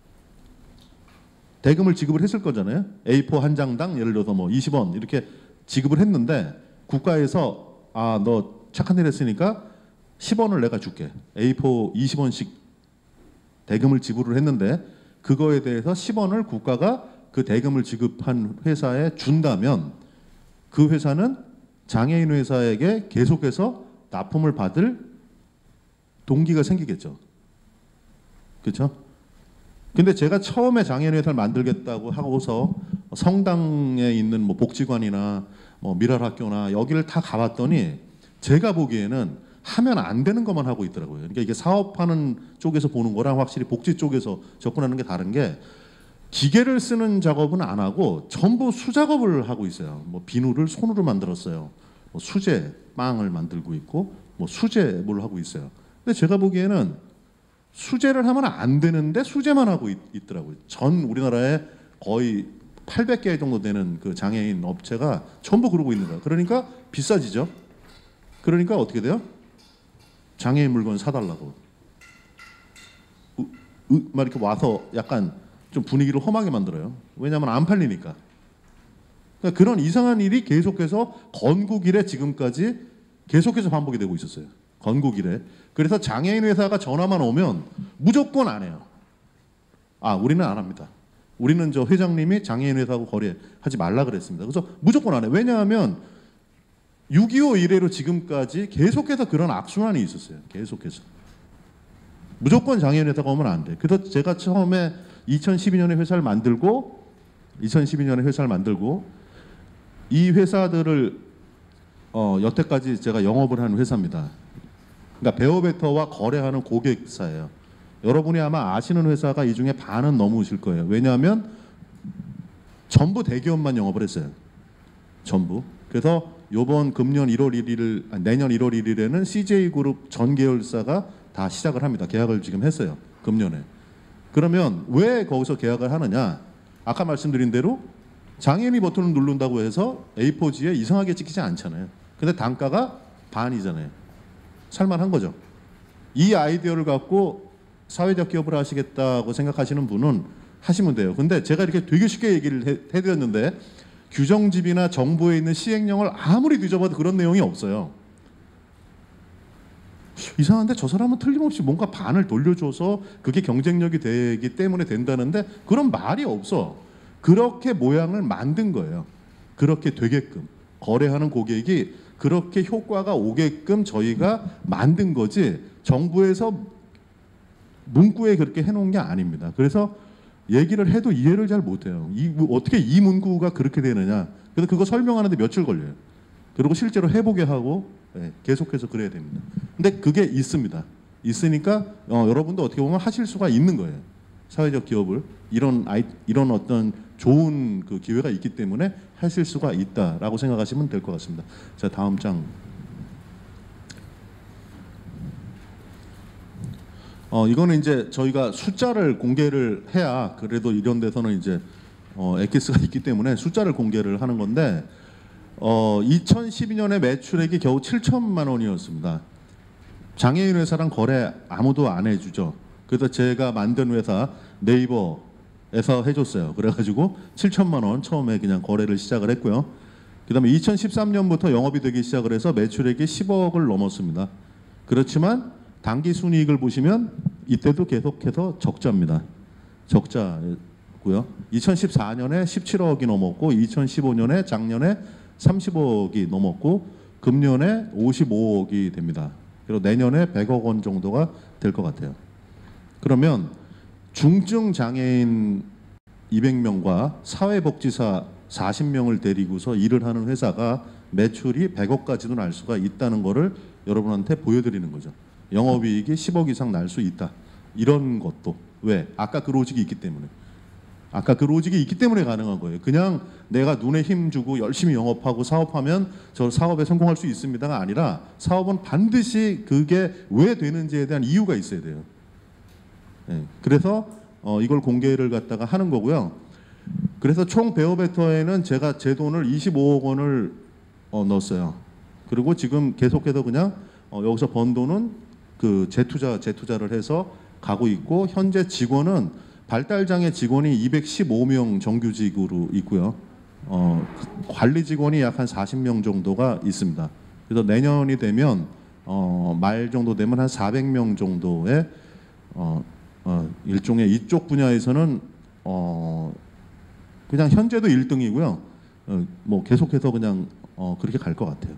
대금을 지급을 했을 거잖아요. A4 한 장당 예를 들어서 뭐 20원 이렇게 지급을 했는데 국가에서 너 착한 일 했으니까 10원을 내가 줄게. A4 20원씩 대금을 지불을 했는데 그거에 대해서 10원을 국가가 그 대금을 지급한 회사에 준다면 그 회사는 장애인 회사에게 계속해서 납품을 받을 동기가 생기겠죠. 그렇죠? 근데 제가 처음에 장애인 회사를 만들겠다고 하고서 성당에 있는 뭐 복지관이나 뭐 미랄학교나 여기를 다 가봤더니 제가 보기에는 하면 안 되는 것만 하고 있더라고요. 그러니까 이게 사업하는 쪽에서 보는 거랑 확실히 복지 쪽에서 접근하는 게 다른 게 기계를 쓰는 작업은 안 하고 전부 수작업을 하고 있어요. 뭐 비누를 손으로 만들었어요. 뭐 수제 빵을 만들고 있고 뭐 수제 뭘 하고 있어요. 근데 제가 보기에는 수재를 하면 안 되는데 수재만 하고 있더라고요. 전 우리나라에 거의 800개 정도 되는 그 장애인 업체가 전부 그러고 있는 거예요. 그러니까 비싸지죠. 그러니까 어떻게 돼요? 장애인 물건 사달라고. 막 이렇게 와서 약간 좀 분위기를 험하게 만들어요. 왜냐하면 안 팔리니까. 그러니까 그런 이상한 일이 계속해서 건국 이래 지금까지 계속해서 반복이 되고 있었어요. 건국 이래. 그래서 장애인 회사가 전화만 오면 무조건 안 해요. 아, 우리는 안 합니다. 우리는 저 회장님이 장애인 회사하고 거래하지 말라 그랬습니다. 그래서 무조건 안 해요. 왜냐하면 6.25 이래로 지금까지 계속해서 그런 악순환이 있었어요. 계속해서. 무조건 장애인 회사가 오면 안 돼. 그래서 제가 처음에 2012년에 회사를 만들고 이 회사들을 여태까지 제가 영업을 한 회사입니다. 그러니까 베어베터와 거래하는 고객사예요. 여러분이 아마 아시는 회사가 이 중에 반은 넘으실 거예요. 왜냐하면 전부 대기업만 영업을 했어요. 전부. 그래서 이번 금년 1월 1일, 내년 1월 1일에는 CJ그룹 전 계열사가 다 시작을 합니다. 계약을 지금 했어요. 금년에. 그러면 왜 거기서 계약을 하느냐? 아까 말씀드린 대로 장애인이 버튼을 누른다고 해서 A4지에 이상하게 찍히지 않잖아요. 근데 단가가 반이잖아요. 살만한 거죠. 이 아이디어를 갖고 사회적 기업을 하시겠다고 생각하시는 분은 하시면 돼요. 근데 제가 이렇게 되게 쉽게 얘기를 해드렸는데 규정집이나 정부에 있는 시행령을 아무리 뒤져봐도 그런 내용이 없어요. 이상한데 저 사람은 틀림없이 뭔가 반을 돌려줘서 그게 경쟁력이 되기 때문에 된다는데 그런 말이 없어. 그렇게 모양을 만든 거예요. 그렇게 되게끔. 거래하는 고객이 그렇게 효과가 오게끔 저희가 만든 거지 정부에서 문구에 그렇게 해놓은 게 아닙니다. 그래서 얘기를 해도 이해를 잘 못해요. 어떻게 이 문구가 그렇게 되느냐. 그래서 그거 설명하는데 며칠 걸려요. 그리고 실제로 해보게 하고 계속해서 그래야 됩니다. 근데 그게 있습니다. 있으니까 여러분도 어떻게 보면 하실 수가 있는 거예요. 사회적 기업을 이런 어떤 좋은 그 기회가 있기 때문에 하실 수가 있다라고 생각하시면 될 것 같습니다. 자, 다음 장. 이거는 이제 저희가 숫자를 공개를 해야 그래도 이런 데서는 이제 엑기스가 있기 때문에 숫자를 공개를 하는 건데 2012년에 매출액이 겨우 7천만 원이었습니다. 장애인 회사랑 거래 아무도 안 해주죠. 그래서 제가 만든 회사 네이버에서 해줬어요. 그래가지고 7천만 원 처음에 그냥 거래를 시작을 했고요. 그다음에 2013년부터 영업이 되기 시작을 해서 매출액이 10억을 넘었습니다. 그렇지만 당기 순이익을 보시면 이때도 계속해서 적자입니다. 적자고요. 2014년에 17억이 넘었고 2015년에 작년에 30억이 넘었고 금년에 55억이 됩니다. 그리고 내년에 100억 원 정도가 될 것 같아요. 그러면 중증 장애인 200명과 사회복지사 40명을 데리고서 일을 하는 회사가 매출이 100억까지도 날 수가 있다는 거를 여러분한테 보여드리는 거죠. 영업이익이 10억 이상 날 수 있다. 이런 것도. 왜? 아까 그 로직이 있기 때문에. 아까 그 로직이 있기 때문에 가능한 거예요. 그냥 내가 눈에 힘주고 열심히 영업하고 사업하면 저 사업에 성공할 수 있습니다가 아니라 사업은 반드시 그게 왜 되는지에 대한 이유가 있어야 돼요. 네. 그래서 이걸 공개를 갖다가 하는 거고요. 그래서 총 베어베터에는 제가 제 돈을 25억 원을 넣었어요. 그리고 지금 계속해서 그냥 여기서 번 돈은 그 재투자를 해서 가고 있고 현재 직원은 발달장애 직원이 215명 정규직으로 있고요. 관리 직원이 약 한 40명 정도가 있습니다. 그래서 내년이 되면 말 정도 되면 한 400명 정도의 일종의 이쪽 분야에서는 그냥 현재도 1등이고요. 뭐 계속해서 그냥 그렇게 갈 것 같아요.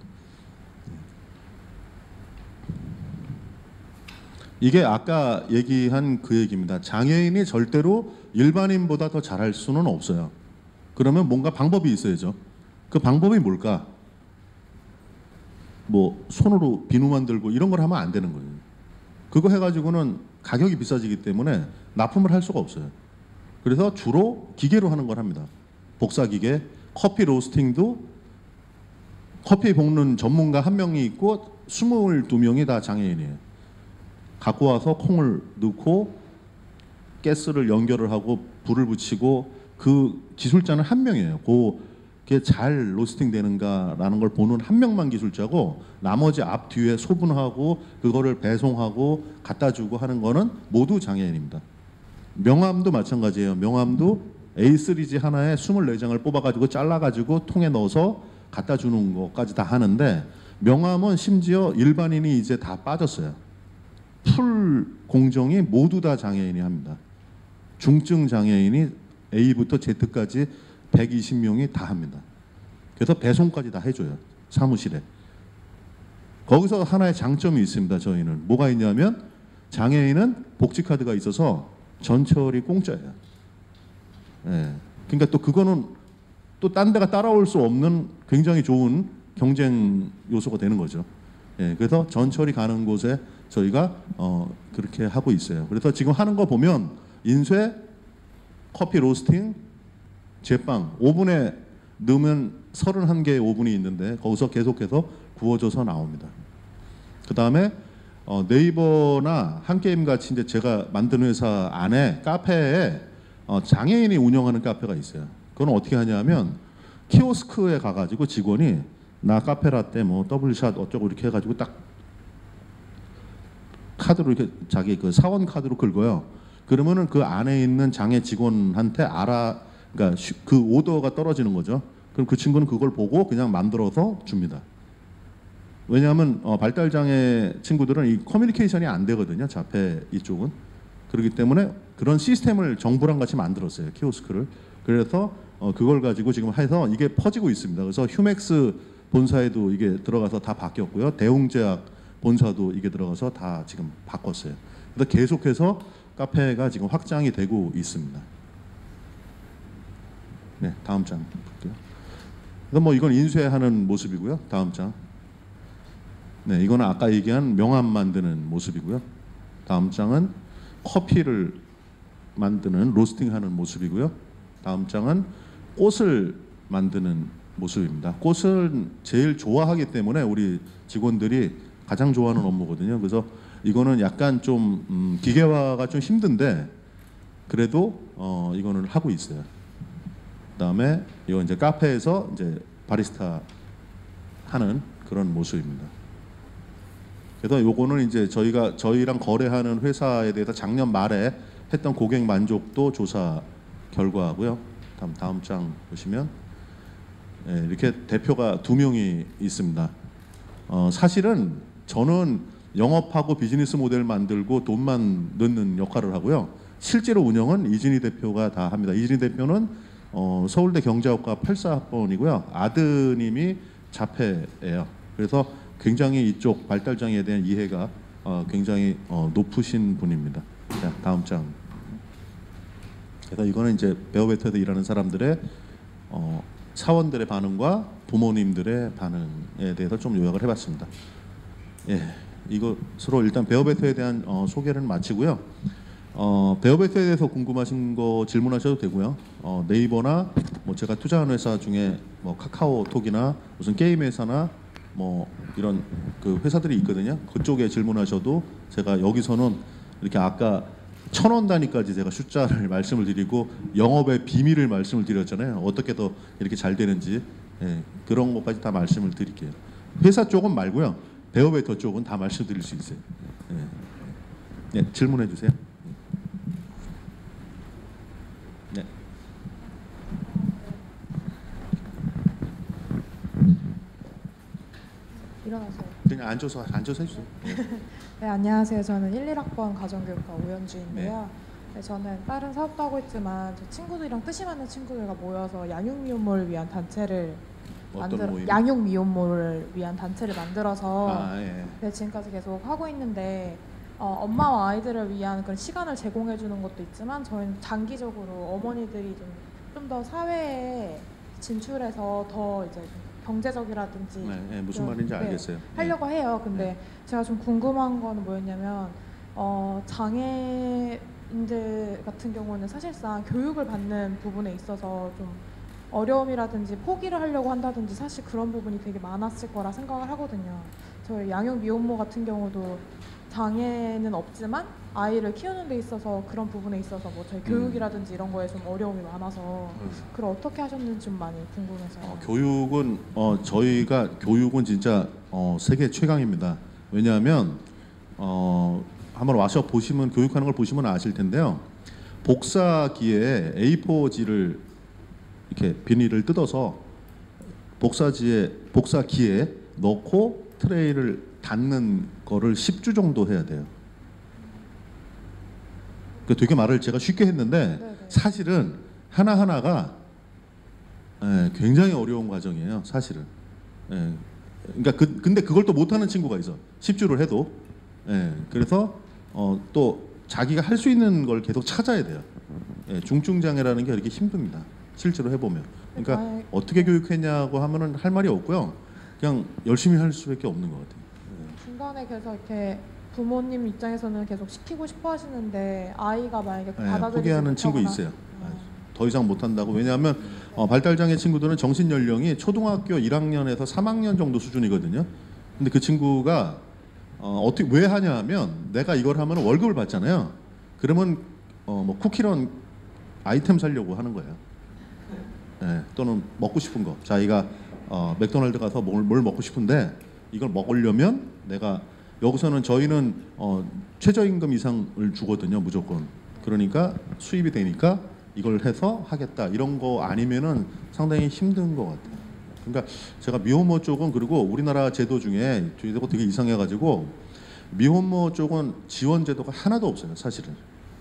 이게 아까 얘기한 그 얘기입니다. 장애인이 절대로 일반인보다 더 잘할 수는 없어요. 그러면 뭔가 방법이 있어야죠. 그 방법이 뭘까? 뭐 손으로 비누만 들고 이런 걸 하면 안 되는 거예요. 그거 해가지고는 가격이 비싸지기 때문에 납품을 할 수가 없어요. 그래서 주로 기계로 하는 걸 합니다. 복사기계, 커피 로스팅도 커피 볶는 전문가 한 명이 있고 22명이 다 장애인이에요. 갖고 와서 콩을 넣고 가스를 연결을 하고 불을 붙이고 그 기술자는 한 명이에요. 그게 잘 로스팅 되는가라는 걸 보는 한 명만 기술자고 나머지 앞 뒤에 소분하고 그거를 배송하고 갖다 주고 하는 거는 모두 장애인입니다. 명함도 마찬가지예요. 명함도 A3지 하나에 24장을 뽑아가지고 잘라가지고 통에 넣어서 갖다 주는 것까지 다 하는데 명함은 심지어 일반인이 이제 다 빠졌어요. 풀 공정이 모두 다 장애인이 합니다. 중증 장애인이 A부터 Z까지 120명이 다 합니다. 그래서 배송까지 다 해줘요. 사무실에. 거기서 하나의 장점이 있습니다. 저희는 뭐가 있냐면 장애인은 복지카드가 있어서 전철이 공짜예요. 예. 그러니까 또 그거는 또 딴 데가 따라올 수 없는 굉장히 좋은 경쟁 요소가 되는 거죠. 예. 그래서 전철이 가는 곳에 저희가 그렇게 하고 있어요. 그래서 지금 하는 거 보면 인쇄, 커피 로스팅, 제빵 오븐에 넣으면 31개의 오븐이 있는데 거기서 계속해서 구워져서 나옵니다. 그 다음에 네이버나 한게임 같이 이제 제가 만든 회사 안에 카페에 장애인이 운영하는 카페가 있어요. 그건 어떻게 하냐면 키오스크에 가가지고 직원이 나 카페라떼 뭐 더블샷 어쩌고 이렇게 해가지고 딱 카드로 이렇게 자기 그 사원 카드로 긁어요. 그러면은 그 안에 있는 장애 직원한테 그러니까 그 오더가 떨어지는 거죠. 그럼 그 친구는 그걸 보고 그냥 만들어서 줍니다. 왜냐하면 발달장애 친구들은 이 커뮤니케이션이 안 되거든요. 자폐 이쪽은. 그렇기 때문에 그런 시스템을 정부랑 같이 만들었어요. 키오스크를. 그래서 그걸 가지고 지금 해서 이게 퍼지고 있습니다. 그래서 휴맥스 본사에도 이게 들어가서 다 바뀌었고요. 대웅제약 본사도 이게 들어가서 다 지금 바꿨어요. 그래서 계속해서 카페가 지금 확장이 되고 있습니다. 네, 다음 장 볼게요. 그래서 뭐 이건 인쇄하는 모습이고요. 다음 장. 네, 이거는 아까 얘기한 명함 만드는 모습이고요. 다음 장은 커피를 만드는 로스팅하는 모습이고요. 다음 장은 꽃을 만드는 모습입니다. 꽃은 제일 좋아하기 때문에 우리 직원들이 가장 좋아하는 업무거든요. 그래서 이거는 약간 좀 기계화가 좀 힘든데 그래도 이거는 하고 있어요. 그다음에 이거 이제 카페에서 이제 바리스타 하는 그런 모습입니다. 그래서 요거는 이제 저희랑 거래하는 회사에 대해서 작년 말에 했던 고객 만족도 조사 결과고요. 다음 장 보시면 이렇게 대표가 2명이 있습니다. 사실은 저는 영업하고 비즈니스 모델 만들고 돈만 넣는 역할을 하고요. 실제로 운영은 이진희 대표가 다 합니다. 이진희 대표는 서울대 경제학과 84학번이고요. 아드님이 자폐예요. 그래서 굉장히 이쪽 발달장애에 대한 이해가 굉장히 높으신 분입니다. 자, 다음 장. 그래서 이거는 이제 베어베터에서 일하는 사람들의 사원들의 반응과 부모님들의 반응에 대해서 좀 요약을 해봤습니다. 예, 이것으로 일단 베어베터에 대한 소개를 마치고요. 베어베터에 대해서 궁금하신 거 질문하셔도 되고요. 네이버나 뭐 제가 투자한 회사 중에 뭐 카카오톡이나 무슨 게임 회사나 뭐 이런 그 회사들이 있거든요. 그쪽에 질문하셔도 제가 여기서는 이렇게 아까 1,000원 단위까지 제가 숫자를 말씀을 드리고 영업의 비밀을 말씀을 드렸잖아요. 어떻게 더 이렇게 잘 되는지 그런 것까지 다 말씀을 드릴게요. 회사 쪽은 말고요. 베어베터 쪽은 다 말씀드릴 수 있어요. 네, 질문해 주세요. 네. 일어나세요. 그냥 앉아서 해주세요. 네, 안녕하세요. 저는 11학번 가정교육과 오현주인데요. 네, 저는 다른 사업도 하고 있지만 저 친구들이랑 뜻이 맞는 친구들과 모여서 양육미혼모를 위한 단체를 양육미혼모를 위한 단체를 만들어서 네, 지금까지 계속 하고 있는데 엄마와 아이들을 위한 그런 시간을 제공해 주는 것도 있지만 저희는 장기적으로 어머니들이 좀 더 사회에 진출해서 더 이제 경제적이라든지 무슨 말인지 알겠어요. 하려고 해요. 근데 제가 좀 궁금한 거는 뭐였냐면 장애인들 같은 경우는 사실상 교육을 받는 부분에 있어서 좀 어려움이라든지 포기를 하려고 한다든지 사실 그런 부분이 되게 많았을 거라 생각을 하거든요. 저희 양육 미혼모 같은 경우도 장애는 없지만 아이를 키우는 데 있어서 그런 부분에 있어서 뭐 저희 교육이라든지 이런 거에 좀 어려움이 많아서 그걸 어떻게 하셨는지 좀 많이 궁금해서요. 교육은 저희가 교육은 진짜 세계 최강입니다. 왜냐하면 한번 와서 보시면 교육하는 걸 보시면 아실 텐데요. 복사기에 A4지를 이렇게 비닐을 뜯어서 복사기에 넣고 트레이를 닫는 거를 10주 정도 해야 돼요. 그 되게 말을 제가 쉽게 했는데 네네. 사실은 하나하나가 굉장히 어려운 과정이에요. 사실은. 그러니까 근데 그걸 또 못하는 친구가 있어. 10주를 해도. 그래서 또 자기가 할 수 있는 걸 계속 찾아야 돼요. 중증 장애라는 게 이렇게 힘듭니다. 실제로 해보면. 그러니까 어떻게 교육했냐고 하면은 할 말이 없고요. 그냥 열심히 할 수밖에 없는 것 같아요. 중간에 그래서 이렇게 부모님 입장에서는 계속 시키고 싶어 하시는데 아이가 만약에 받아들이지 포기하는 친구 못하거나. 있어요. 더 이상 못한다고. 왜냐하면 발달장애 친구들은 정신 연령이 초등학교 1학년에서 3학년 정도 수준이거든요. 근데 그 친구가 어떻게 왜 하냐 하면 내가 이걸 하면 월급을 받잖아요. 그러면 뭐 쿠키런 아이템 사려고 하는 거예요. 또는 먹고 싶은 거. 자기가 맥도날드 가서 뭘 먹고 싶은데 이걸 먹으려면 내가 여기서는 저희는 최저임금 이상을 주거든요. 무조건. 그러니까 수입이 되니까 이걸 해서 하겠다. 이런 거 아니면은 상당히 힘든 것 같아요. 그러니까 제가 미혼모 쪽은 그리고 우리나라 제도 중에 되게 이상해가지고 미혼모 쪽은 지원 제도가 하나도 없어요. 사실은.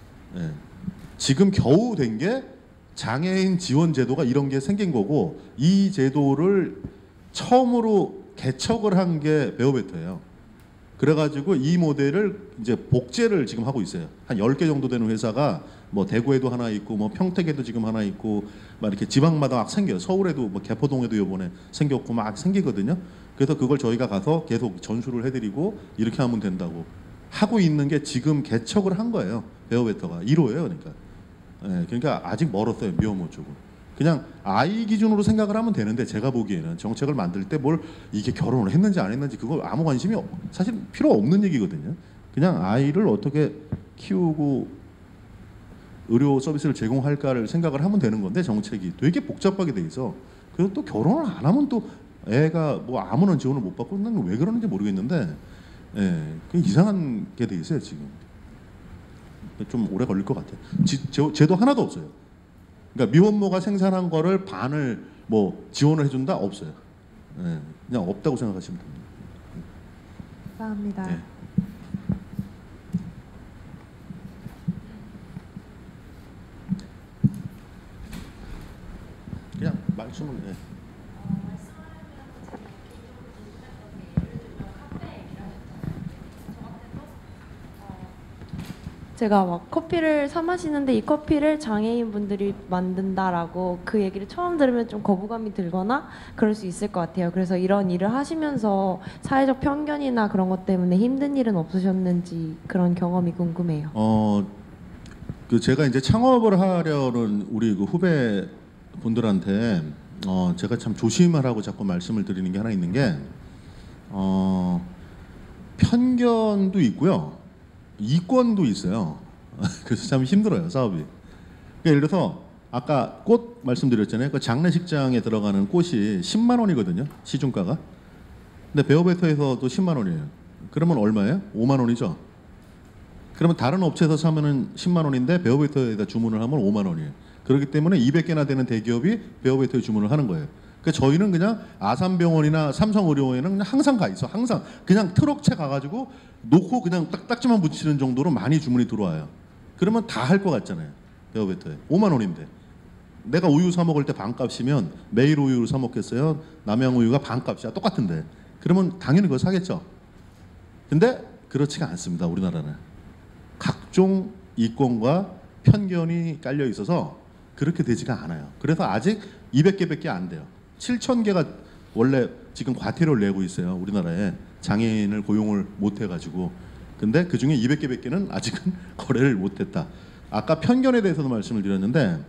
지금 겨우 된 게 장애인 지원 제도가 이런 게 생긴 거고 이 제도를 처음으로 개척을 한 게 베어베터예요. 그래가지고 이 모델을 이제 복제를 지금 하고 있어요. 한 10개 정도 되는 회사가 뭐 대구에도 하나 있고 뭐 평택에도 지금 하나 있고 막 이렇게 지방마다 막 생겨요. 서울에도 뭐 개포동에도 이번에 생겼고 막 생기거든요. 그래서 그걸 저희가 가서 계속 전수를 해드리고 이렇게 하면 된다고 하고 있는 게 지금 개척을 한 거예요. 베어베터가 1호예요. 그러니까 아직 멀었어요. 미혼모 쪽은. 그냥 아이 기준으로 생각을 하면 되는데 제가 보기에는 정책을 만들 때 뭘 이게 결혼을 했는지 안 했는지 그거 아무 관심이 사실 필요 없는 얘기거든요. 그냥 아이를 어떻게 키우고 의료 서비스를 제공할까를 생각을 하면 되는 건데 정책이 되게 복잡하게 돼 있어. 그리고 또 결혼을 안 하면 또 애가 뭐 아무런 지원을 못 받고 난 왜 그러는지 모르겠는데 그게 이상한 게 돼 있어요 지금. 좀 오래 걸릴 것 같아요. 제도 하나도 없어요. 그러니까 미혼모가 생산한 거를 반을 뭐 지원을 해준다 없어요. 그냥 없다고 생각하시면 됩니다. 감사합니다. 그냥 말씀을 제가 막 커피를 사 마시는데 이 커피를 장애인분들이 만든다라고 그 얘기를 처음 들으면 좀 거부감이 들거나 그럴 수 있을 것 같아요. 그래서 이런 일을 하시면서 사회적 편견이나 그런 것 때문에 힘든 일은 없으셨는지 그런 경험이 궁금해요. 그 제가 이제 창업을 하려는 우리 그 후배 분들한테 제가 참 조심하라고 자꾸 말씀을 드리는 게 하나 있는 게 편견도 있고요. 이권도 있어요. 그래서 참 힘들어요 사업이. 그러니까 예를 들어서 아까 꽃 말씀드렸잖아요. 그 장례식장에 들어가는 꽃이 10만 원이거든요. 시중가가. 근데 베어베터에서도 10만 원이에요. 그러면 얼마예요? 5만 원이죠. 그러면 다른 업체에서 사면은 10만 원인데 베어베터에다 주문을 하면 5만 원이에요. 그렇기 때문에 200개나 되는 대기업이 베어베터에 주문을 하는 거예요. 그러니까 저희는 그냥 아산병원이나 삼성의료원에는 그냥 항상 가 있어. 항상 그냥 트럭채 가가지고 놓고 그냥 딱지만 붙이는 정도로 많이 주문이 들어와요. 그러면 다 할 것 같잖아요. 베어베터에 5만 원인데 내가 우유 사 먹을 때 반값이면 매일 우유를 사 먹겠어요? 남양 우유가 반값이야. 똑같은데 그러면 당연히 그거 사겠죠. 근데 그렇지가 않습니다. 우리나라는 각종 이권과 편견이 깔려 있어서 그렇게 되지가 않아요. 그래서 아직 200개밖에 안 돼요. 7,000개가 원래 지금 과태료를 내고 있어요. 우리나라에 장애인을 고용을 못 해가지고. 근데 그중에 200개밖에는 아직은 거래를 못했다. 아까 편견에 대해서도 말씀을 드렸는데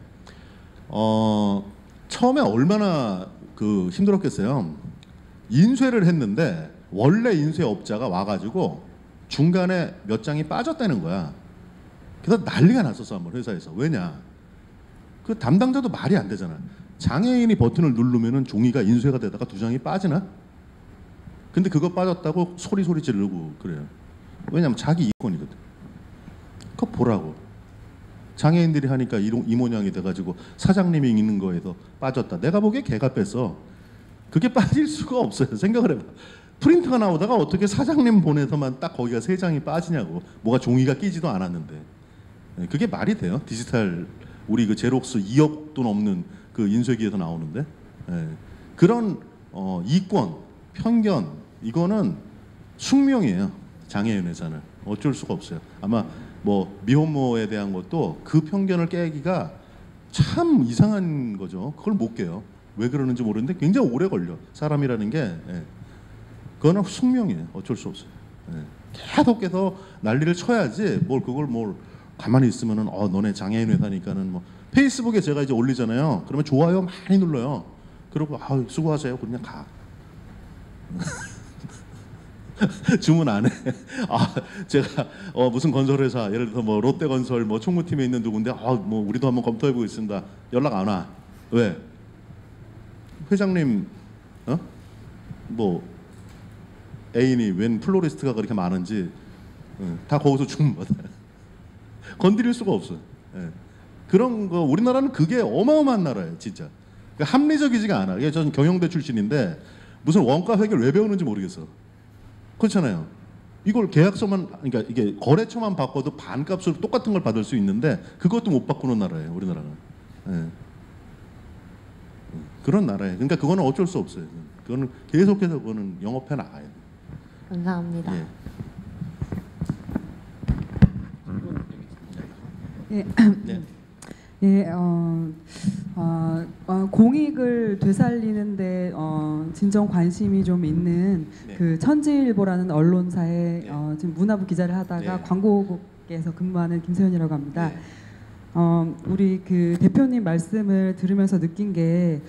처음에 얼마나 그 힘들었겠어요. 인쇄를 했는데 원래 인쇄업자가 와가지고 중간에 몇 장이 빠졌다는 거야. 그래서 난리가 났었어 한번 회사에서. 왜냐? 그 담당자도 말이 안 되잖아. 장애인이 버튼을 누르면은 종이가 인쇄가 되다가 2장이 빠지나? 근데 그거 빠졌다고 소리 지르고 그래요. 왜냐면 자기 이권이거든. 그거 보라고. 장애인들이 하니까 이 모양이 돼가지고 사장님이 읽는 거에서 빠졌다. 내가 보기에 걔가 뺐어. 그게 빠질 수가 없어요. 생각을 해봐. 프린트가 나오다가 어떻게 사장님 보내서만 딱 거기가 3장이 빠지냐고. 뭐가 종이가 끼지도 않았는데. 그게 말이 돼요? 디지털 우리 그 제록스 2억 돈 넘는 그 인쇄기에서 나오는데. 그런 이권, 편견 이거는 숙명이에요. 장애인 회사는 어쩔 수가 없어요. 아마 뭐 미혼모에 대한 것도 그 편견을 깨기가 참 이상한 거죠. 그걸 못 깨요. 왜 그러는지 모르는데 굉장히 오래 걸려. 사람이라는 게 그거는 숙명이에요. 어쩔 수 없어요. 계속해서 난리를 쳐야지 그걸 가만히 있으면은 너네 장애인 회사니까는 뭐 페이스북에 제가 이제 올리잖아요. 그러면 좋아요 많이 눌러요. 그리고 수고하세요. 그냥 가. 주문 안 해. 제가 무슨 건설회사 예를 들어서 뭐 롯데건설 뭐 총무팀에 있는 누군데 뭐 우리도 한번 검토해 보고 있습니다. 연락 안 와. 왜? 회장님 뭐 애인이 웬 플로리스트가 그렇게 많은지 다 거기서 주문 받아요. 건드릴 수가 없어요. 그런 거 우리나라는 그게 어마어마한 나라예요, 진짜. 그러니까 합리적이지가 않아. 이게 전 경영대 출신인데 무슨 원가 회계를 왜 배우는지 모르겠어. 그렇잖아요. 이걸 계약서만 그러니까 이게 거래처만 바꿔도 반값으로 똑같은 걸 받을 수 있는데 그것도 못 바꾸는 나라예요, 우리나라는. 그런 나라예요. 그러니까 그거는 어쩔 수 없어요. 그거는 계속해서 그거는 영업해 나가야 돼요. 감사합니다. 공익을 되살리는데 진정 관심이 좀 있는 그 천지일보라는 언론사에 지금 문화부 기자를 하다가 광고국에서 근무하는 김세현이라고 합니다. 우리 그 대표님 말씀을 들으면서 느낀 게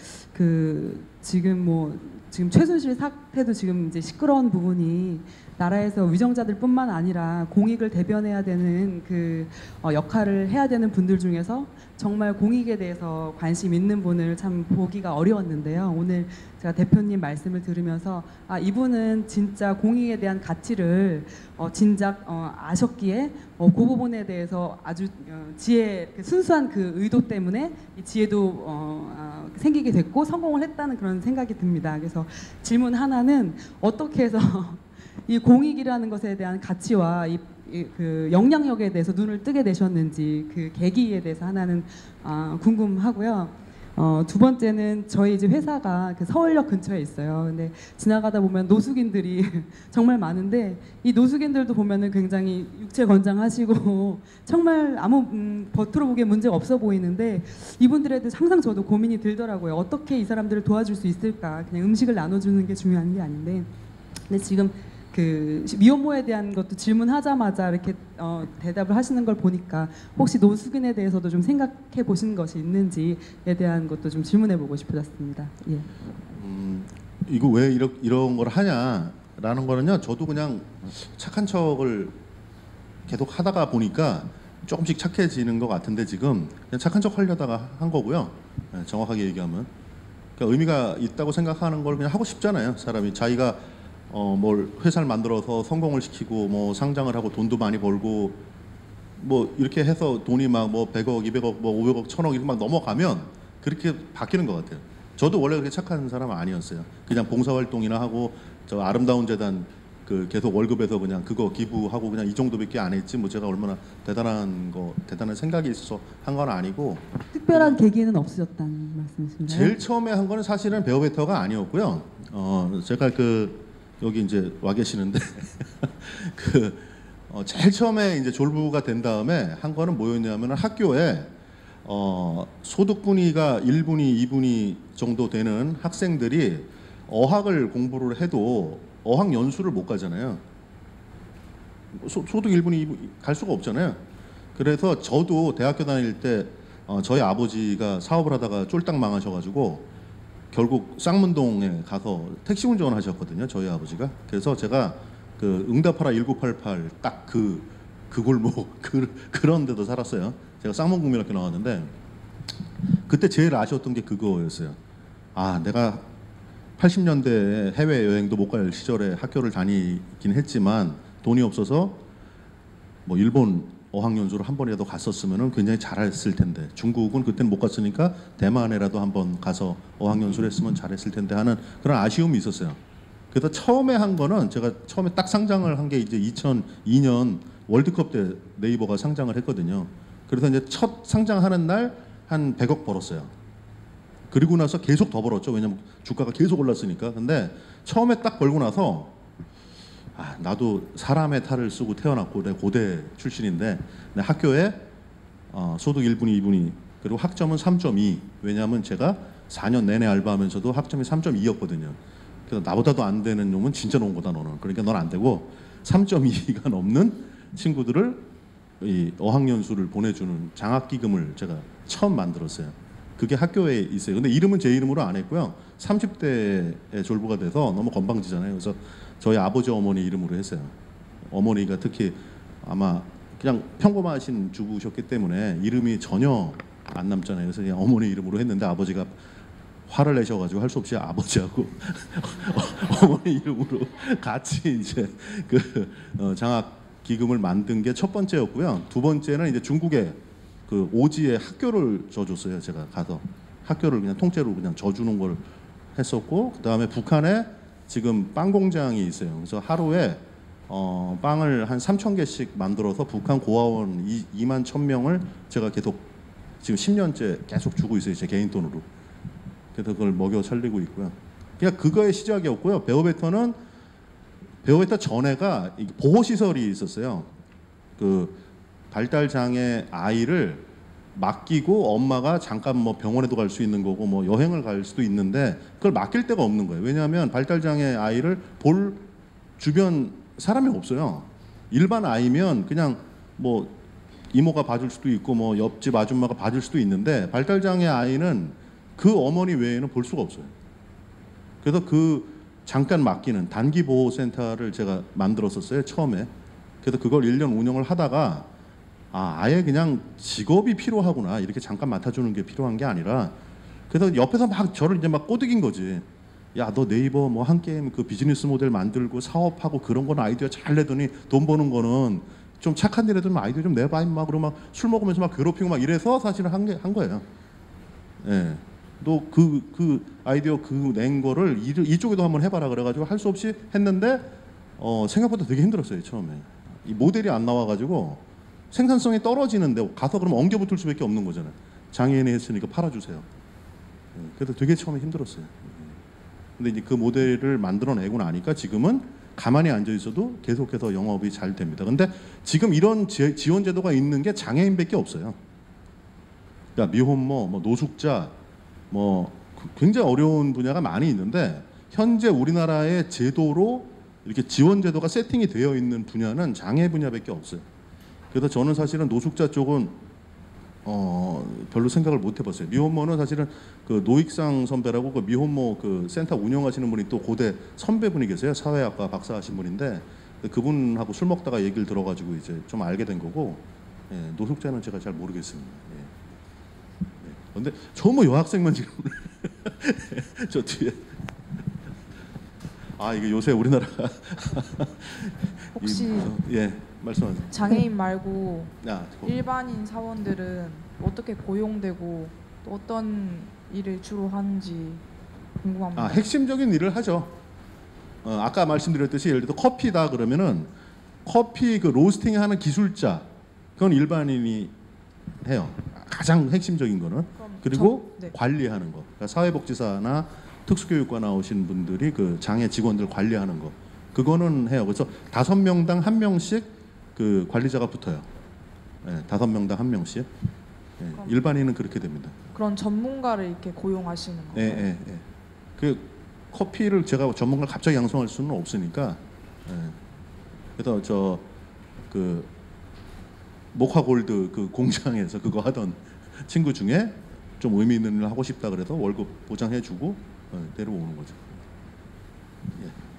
지금 최순실 사태도 지금 이제 시끄러운 부분이 나라에서 위정자들뿐만 아니라 공익을 대변해야 되는 그 역할을 해야 되는 분들 중에서 정말 공익에 대해서 관심 있는 분을 참 보기가 어려웠는데요. 오늘 제가 대표님 말씀을 들으면서 이분은 진짜 공익에 대한 가치를 진작 아셨기에 그 부분에 대해서 아주 순수한 그 의도 때문에 이 지혜도 생기게 됐고 성공을 했다는 그런 생각이 듭니다. 그래서 질문 하나는 어떻게 해서 이 공익이라는 것에 대한 가치와 그 영향력에 대해서 눈을 뜨게 되셨는지 그 계기에 대해서 하나는 궁금하고요. 두 번째는 저희 이제 회사가 그 서울역 근처에 있어요. 근데 지나가다 보면 노숙인들이 정말 많은데 이 노숙인들도 보면은 굉장히 육체 건장하시고 정말 아무 겉으로 보기에 문제가 없어 보이는데 이분들에 대해서 항상 저도 고민이 들더라고요. 어떻게 이 사람들을 도와줄 수 있을까? 그냥 음식을 나눠주는 게 중요한 게 아닌데. 근데 지금 그 미혼모에 대한 것도 질문하자마자 이렇게 대답을 하시는 걸 보니까 혹시 노숙인에 대해서도 좀 생각해 보신 것이 있는지에 대한 것도 좀 질문해 보고 싶어졌습니다. 이거 왜 이런 걸 하냐라는 거는요. 저도 그냥 착한 척을 계속 하다가 보니까 조금씩 착해지는 것 같은데 지금 그냥 착한 척 하려다가 한 거고요. 정확하게 얘기하면 그러니까 의미가 있다고 생각하는 걸 그냥 하고 싶잖아요. 사람이 자기가 뭘 회사를 만들어서 성공을 시키고 뭐 상장을 하고 돈도 많이 벌고 뭐 이렇게 해서 돈이 막 뭐 100억, 200억, 뭐 500억, 1000억 이렇게 막 넘어가면 그렇게 바뀌는 것 같아요. 저도 원래 그렇게 착한 사람은 아니었어요. 그냥 봉사활동이나 하고 저 아름다운 재단 그 계속 월급에서 그냥 그거 기부하고 그냥 이 정도밖에 안 했지 뭐 제가 얼마나 대단한 생각이 있어서 한 건 아니고 특별한 계기는 없으셨다는 말씀이신가요? 제일 처음에 한 거는 사실은 베어베터가 아니었고요. 제가 여기 이제 와 계시는데 제일 처음에 이제 졸부가 된 다음에 한 거는 뭐였냐면은 학교에 소득분위가 1분위, 2분위 정도 되는 학생들이 어학을 공부를 해도 어학 연수를 못 가잖아요. 소득 1분위, 2분위 갈 수가 없잖아요. 그래서 저도 대학교 다닐 때 저희 아버지가 사업을 하다가 쫄딱 망하셔가지고 결국 쌍문동에 가서 택시 운전을 하셨거든요. 저희 아버지가. 그래서 제가 그 응답하라 1988 딱 그 골목 그런 데도 살았어요. 제가 쌍문국민학교 나왔는데 그때 제일 아쉬웠던 게 그거였어요. 아, 내가 80년대에 해외 여행도 못 갈 시절에 학교를 다니긴 했지만 돈이 없어서 뭐 일본 어학연수를 한 번이라도 갔었으면 굉장히 잘했을 텐데, 중국은 그때는 못 갔으니까 대만에라도 한번 가서 어학연수를 했으면 잘했을 텐데 하는 그런 아쉬움이 있었어요. 그래서 처음에 한 거는 제가 처음에 딱 상장을 한 게 이제 2002년 월드컵 때 네이버가 상장을 했거든요. 그래서 이제 첫 상장하는 날 한 100억 벌었어요. 그리고 나서 계속 더 벌었죠. 왜냐면 주가가 계속 올랐으니까. 근데 처음에 딱 벌고 나서 아, 나도 사람의 탈을 쓰고 태어났고 내가 고대 출신인데 내 학교에 소득 1분위, 2분위 그리고 학점은 3.2. 왜냐하면 제가 4년 내내 알바하면서도 학점이 3.2였거든요. 그래서 나보다도 안 되는 놈은 진짜 농고다 너는. 그러니까 넌 안 되고 3.2가 넘는 친구들을 이 어학연수를 보내주는 장학기금을 제가 처음 만들었어요. 그게 학교에 있어요. 근데 이름은 제 이름으로 안 했고요. 30대에 졸부가 돼서 너무 건방지잖아요. 그래서 저희 아버지 어머니 이름으로 했어요. 어머니가 특히 아마 그냥 평범하신 주부셨기 때문에 이름이 전혀 안 남잖아요. 그래서 그냥 어머니 이름으로 했는데 아버지가 화를 내셔가지고 할 수 없이 아버지하고 어머니 이름으로 같이 이제 그 장학 기금을 만든 게 첫 번째였고요. 두 번째는 이제 중국에 그 오지에 학교를 져줬어요. 제가 가서 학교를 그냥 통째로 그냥 져주는 걸 했었고, 그 다음에 북한에 지금 빵 공장이 있어요. 그래서 하루에 빵을 한 3,000개씩 만들어서 북한 고아원 2만 1,000명을 제가 계속 지금 10년째 계속 주고 있어요. 제 개인 돈으로. 그래서 그걸 먹여 살리고 있고요. 그냥 그거의 시작이었고요. 베어베터는 베어베터 전에가 보호 시설이 있었어요. 그 발달 장애 아이를 맡기고 엄마가 잠깐 뭐 병원에도 갈 수 있는 거고 뭐 여행을 갈 수도 있는데 그걸 맡길 데가 없는 거예요. 왜냐하면 발달 장애 아이를 볼 주변 사람이 없어요. 일반 아이면 그냥 뭐 이모가 봐줄 수도 있고 뭐 옆집 아줌마가 봐줄 수도 있는데 발달 장애 아이는 그 어머니 외에는 볼 수가 없어요. 그래서 그 잠깐 맡기는 단기 보호 센터를 제가 만들었었어요, 처음에. 그래서 그걸 1년 운영을 하다가 아예 그냥 직업이 필요하구나, 이렇게 잠깐 맡아주는 게 필요한 게 아니라, 그래서 옆에서 막 저를 이제 막 꼬드긴 거지. 야, 너 네이버 뭐 한 게임 그 비즈니스 모델 만들고 사업하고 그런 거는 아이디어 잘 내더니 돈 버는 거는 좀 착한 데라도 아이디어 좀 내봐 임마. 그러고 막 술 먹으면서 막 괴롭히고 막 이래서 사실은 한 거예요. 예. 너 그 아이디어 그 낸 거를 이쪽에도 한번 해봐라 그래가지고 할 수 없이 했는데 생각보다 되게 힘들었어요, 처음에. 이 모델이 안 나와가지고 생산성이 떨어지는데 가서 그러면 엉겨붙을 수밖에 없는 거잖아요. 장애인이 했으니까 팔아주세요. 그래서 되게 처음에 힘들었어요. 근데 이제 그 모델을 만들어내고 나니까 지금은 가만히 앉아 있어도 계속해서 영업이 잘 됩니다. 근데 지금 이런 지원 제도가 있는 게 장애인밖에 없어요. 그러니까 미혼모, 뭐 노숙자, 뭐 굉장히 어려운 분야가 많이 있는데 현재 우리나라의 제도로 이렇게 지원 제도가 세팅이 되어 있는 분야는 장애 분야밖에 없어요. 그래서 저는 사실은 노숙자 쪽은 별로 생각을 못 해봤어요. 미혼모는 사실은 그 노익상 선배라고 그 미혼모 그 센터 운영하시는 분이 또 고대 선배분이 계세요. 사회학과 박사하신 분인데 그분하고 술 먹다가 얘기를 들어가지고 이제 좀 알게 된 거고, 예, 노숙자는 제가 잘 모르겠습니다. 예. 근데 저 뭐 여학생만 지금 저 뒤에 이게 요새 우리나라가 혹시 예, 말씀하세요. 장애인 말고 일반인 사원들은 어떻게 고용되고 또 어떤 일을 주로 하는지 궁금합니다. 핵심적인 일을 하죠. 아까 말씀드렸듯이 예를 들어 커피다 그러면은 커피 그 로스팅 하는 기술자, 그건 일반인이 해요. 가장 핵심적인 거는. 그리고 네. 관리하는 거. 그러니까 사회복지사나 특수교육과 나오신 분들이 그 장애 직원들 관리하는 거. 그거는 해요. 그래서 5명당 1명씩 그 관리자가 붙어요. 네, 5명당 1명씩. 네, 일반인은 그렇게 됩니다. 그런 전문가를 이렇게 고용하시는 거예요? 네. 그 커피를 제가 전문가를 갑자기 양성할 수는 없으니까. 네. 그래서 저 그 모카골드 그 공장에서 그거 하던 친구 중에 좀 의미 있는 일을 하고 싶다 그래서 월급 보장해주고 데려오는 거죠. 예.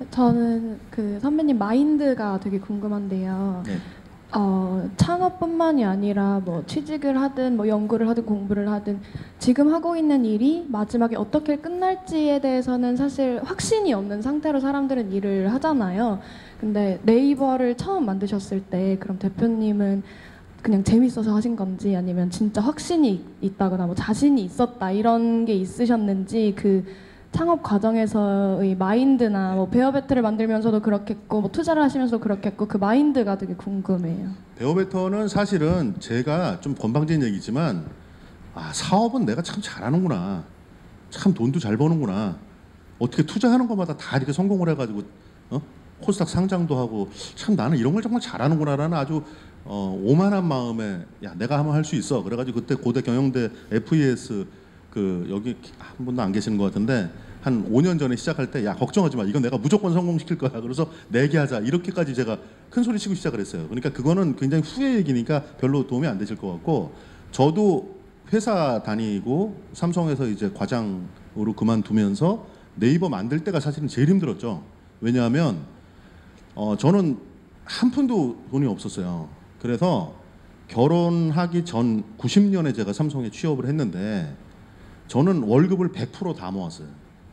저는 그 선배님 마인드가 되게 궁금한데요. 네. 창업뿐만이 아니라 뭐 취직을 하든 뭐 연구를 하든 공부를 하든 지금 하고 있는 일이 마지막에 어떻게 끝날지에 대해서는 사실 확신이 없는 상태로 사람들은 일을 하잖아요. 근데 네이버를 처음 만드셨을 때 그럼 대표님은 그냥 재밌어서 하신 건지 아니면 진짜 확신이 있다거나 뭐 자신이 있었다 이런 게 있으셨는지 그 창업 과정에서의 마인드나 뭐 베어베터를 만들면서도 그렇겠고 뭐 투자를 하시면서도 그렇겠고 그 마인드가 되게 궁금해요. 베어베터는 사실은 제가 좀 건방진 얘기지만 사업은 내가 참 잘하는구나. 참 돈도 잘 버는구나. 어떻게 투자하는 것마다 다 이렇게 성공을 해가지고 코스닥 상장도 하고 참 나는 이런 걸 정말 잘하는구나라는 아주 오만한 마음에 야 내가 한번 할 수 있어. 그래가지고 그때 고대 경영대 FES 그 여기 한 분도 안 계시는 것 같은데 한 5년 전에 시작할 때 야 걱정하지 마 이건 내가 무조건 성공시킬 거야 그래서 내게 하자 이렇게까지 제가 큰 소리 치고 시작을 했어요. 그러니까 그거는 굉장히 후의 얘기니까 별로 도움이 안 되실 것 같고 저도 회사 다니고 삼성에서 이제 과장으로 그만두면서 네이버 만들 때가 사실은 제일 힘들었죠. 왜냐하면 저는 한 푼도 돈이 없었어요. 그래서 결혼하기 전 90년에 제가 삼성에 취업을 했는데 저는 월급을 100% 다 모았어요.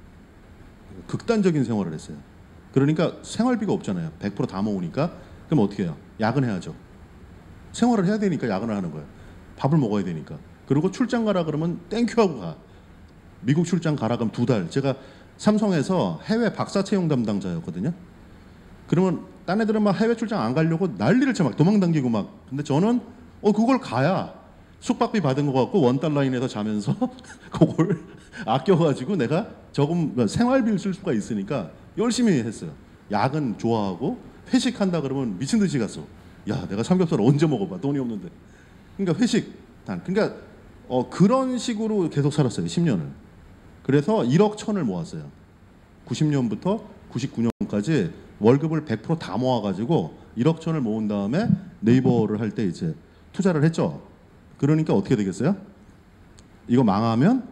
극단적인 생활을 했어요. 그러니까 생활비가 없잖아요. 100% 다 모으니까 그럼 어떻게 해요? 야근해야죠. 생활을 해야 되니까 야근을 하는 거예요. 밥을 먹어야 되니까. 그리고 출장 가라 그러면 땡큐하고 가. 미국 출장 가라 그러면 2달. 제가 삼성에서 해외 박사 채용 담당자였거든요. 그러면 딴 애들은 막 해외 출장 안 가려고 난리를 쳐 막 도망당기고 막. 근데 저는 그걸 가야 숙박비 받은 거 갖고 $1에서 자면서 그걸 아껴가지고 내가 조금 생활비를 쓸 수가 있으니까 열심히 했어요. 야근 좋아하고 회식한다 그러면 미친 듯이 갔어. 야 내가 삼겹살 언제 먹어봐 돈이 없는데. 그러니까 회식 그러니까 그런 식으로 계속 살았어요. 10년을. 그래서 1억 1천을 모았어요. 90년부터 99년까지 월급을 100% 다 모아가지고 1억 1천을 모은 다음에 네이버를 할 때 이제 투자를 했죠. 그러니까 어떻게 되겠어요? 이거 망하면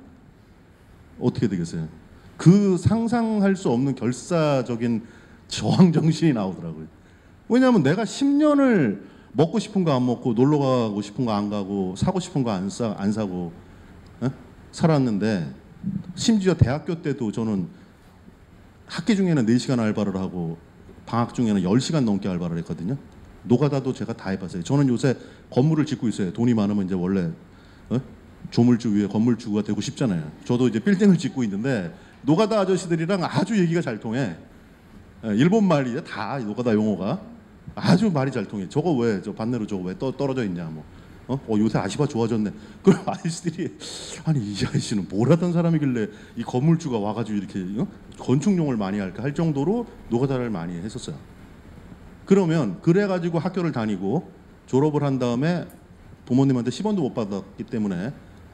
어떻게 되겠어요? 그 상상할 수 없는 결사적인 저항 정신이 나오더라고요. 왜냐하면 내가 10년을 먹고 싶은 거 안 먹고 놀러 가고 싶은 거 안 가고 사고 싶은 거 안 사고 살았는데 심지어 대학교 때도 저는 학기 중에는 4시간 알바를 하고 방학 중에는 10시간 넘게 알바를 했거든요. 노가다도 제가 다 해봤어요. 저는 요새 건물을 짓고 있어요. 돈이 많으면 이제 원래 조물주 위에 건물주가 되고 싶잖아요. 저도 이제 빌딩을 짓고 있는데 노가다 아저씨들이랑 아주 얘기가 잘 통해. 일본 말이 다 노가다 용어가 아주 말이 잘 통해. 저거 왜 저 반대로 저거 왜 떨어져 있냐 뭐. 요새 아시바 좋아졌네. 그럼 아저씨들이 아니 이 아저씨는 뭘 하던 사람이길래 이 건물주가 와가지고 이렇게 건축용을 많이 할까 할 정도로 노가다를 많이 했었어요. 그러면 그래가지고 학교를 다니고 졸업을 한 다음에 부모님한테 10원도 못 받았기 때문에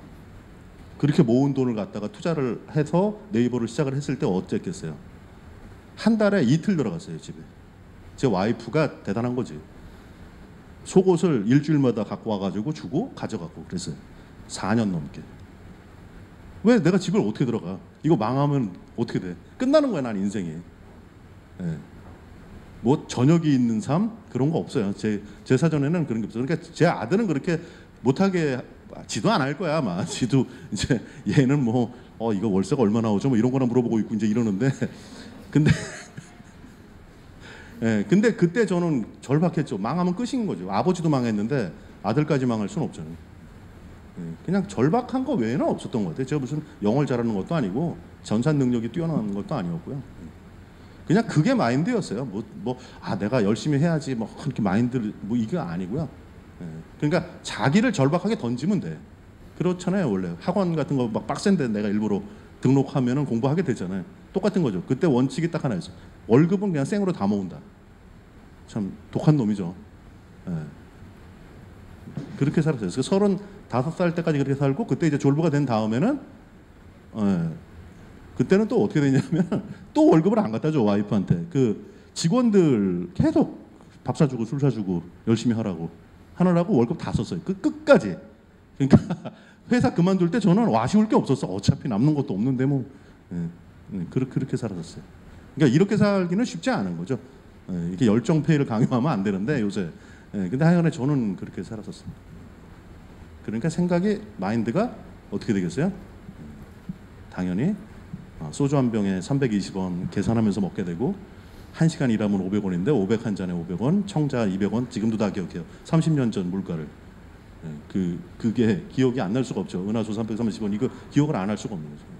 그렇게 모은 돈을 갖다가 투자를 해서 네이버를 시작을 했을 때 어쨌겠어요? 한 달에 이틀 들어갔어요 집에. 제 와이프가 대단한 거지. 속옷을 일주일마다 갖고 와가지고 주고 가져갔고 그랬어요. 4년 넘게. 왜 내가 집을 어떻게 들어가? 이거 망하면 어떻게 돼? 끝나는 거야 난 인생이. 네. 뭐 저녁이 있는 삶 그런 거 없어요. 제 사전에는 그런 게 없어요. 그러니까 제 아들은 그렇게 못하게 지도 안 할 거야 아마. 지도 이제 얘는 뭐 이거 월세가 얼마 나오죠? 뭐 이런 거나 물어보고 있고 이제 이러는데 근데 예, 근데 그때 저는 절박했죠. 망하면 끝인 거죠. 아버지도 망했는데 아들까지 망할 수는 없잖아요. 예, 그냥 절박한 거 외에는 없었던 것 같아요. 제가 무슨 영어를 잘하는 것도 아니고 전산 능력이 뛰어난 것도 아니었고요. 그냥 그게 마인드였어요. 내가 열심히 해야지 뭐 그렇게 마인드를 뭐 이게 아니고요. 예, 그러니까 자기를 절박하게 던지면 돼. 그렇잖아요. 원래 학원 같은 거 막 빡센데 내가 일부러 등록하면은 공부하게 되잖아요. 똑같은 거죠. 그때 원칙이 딱 하나 있어. 월급은 그냥 생으로 다 모은다. 참 독한 놈이죠. 예. 그렇게 살았어요. 그래서 35살 때까지 그렇게 살고 그때 이제 졸부가 된 다음에는 그때는 또 어떻게 되냐면 또 월급을 안 갖다 줘 와이프한테. 그 직원들 계속 밥 사주고 술 사주고 열심히 하느라고 월급 다 썼어요. 끝까지. 그러니까 회사 그만둘 때 저는 아쉬울 게 없었어. 어차피 남는 것도 없는데 뭐 그렇게 살았었어요. 그러니까 이렇게 살기는 쉽지 않은 거죠. 예, 이렇게 열정페이를 강요하면 안 되는데 요새. 예, 근데 하여간에 저는 그렇게 살았었습니다. 그러니까 생각이 마인드가 어떻게 되겠어요? 당연히 소주 한 병에 320원 계산하면서 먹게 되고 1시간 일하면 500원인데 500 한 잔에 500원, 청자 200원 지금도 다 기억해요. 30년 전 물가를. 그게 기억이 안 날 수가 없죠. 은하수 330원 이거 기억을 안 할 수가 없는 거죠.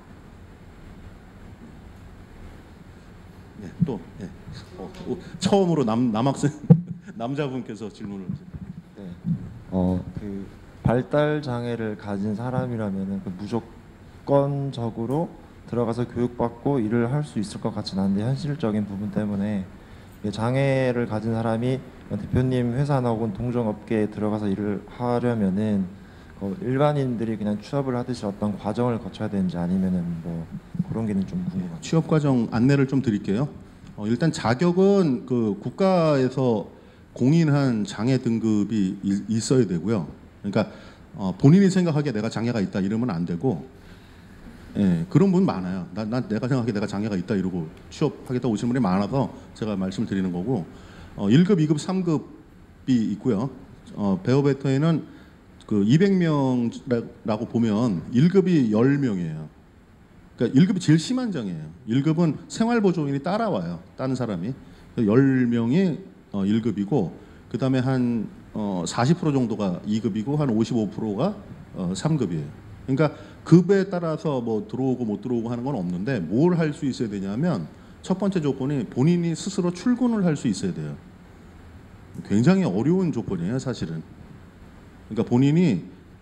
예, 또 예. 처음으로 남학생 남자분께서 질문을. 네. 그 발달 장애를 가진 사람이라면은 그 무조건적으로 들어가서 교육받고 일을 할 수 있을 것 같지는 않은데 현실적인 부분 때문에 장애를 가진 사람이 대표님 회사나 혹은 동종업계에 들어가서 일을 하려면은 일반인들이 그냥 취업을 하듯이 어떤 과정을 거쳐야 되는지 아니면은 뭐 그런 게는 좀 궁금합니다. 취업 과정 안내를 좀 드릴게요. 일단 자격은 그 국가에서 공인한 장애 등급이 있어야 되고요. 그러니까 본인이 생각하기에 내가 장애가 있다 이러면 안 되고, 예, 그런 분 많아요. 난 내가 생각하기에 내가 장애가 있다 이러고 취업하겠다 오시는 분이 많아서 제가 말씀을 드리는 거고, 1급, 2급, 3급이 있고요. 베어베터에는 그 200명이라고 보면 1급이 10명이에요. 그러니까 1급이 제일 심한 장애예요. 1급은 생활보조인이 따라와요. 다른 사람이. 10명이 1급이고 그 다음에 한 40% 정도가 2급이고 한 55%가 3급이에요. 그러니까 급에 따라서 뭐 들어오고 못 들어오고 하는 건 없는데 뭘 할 수 있어야 되냐면 첫 번째 조건이 본인이 스스로 출근을 할 수 있어야 돼요. 굉장히 어려운 조건이에요, 사실은. 그러니까 본인이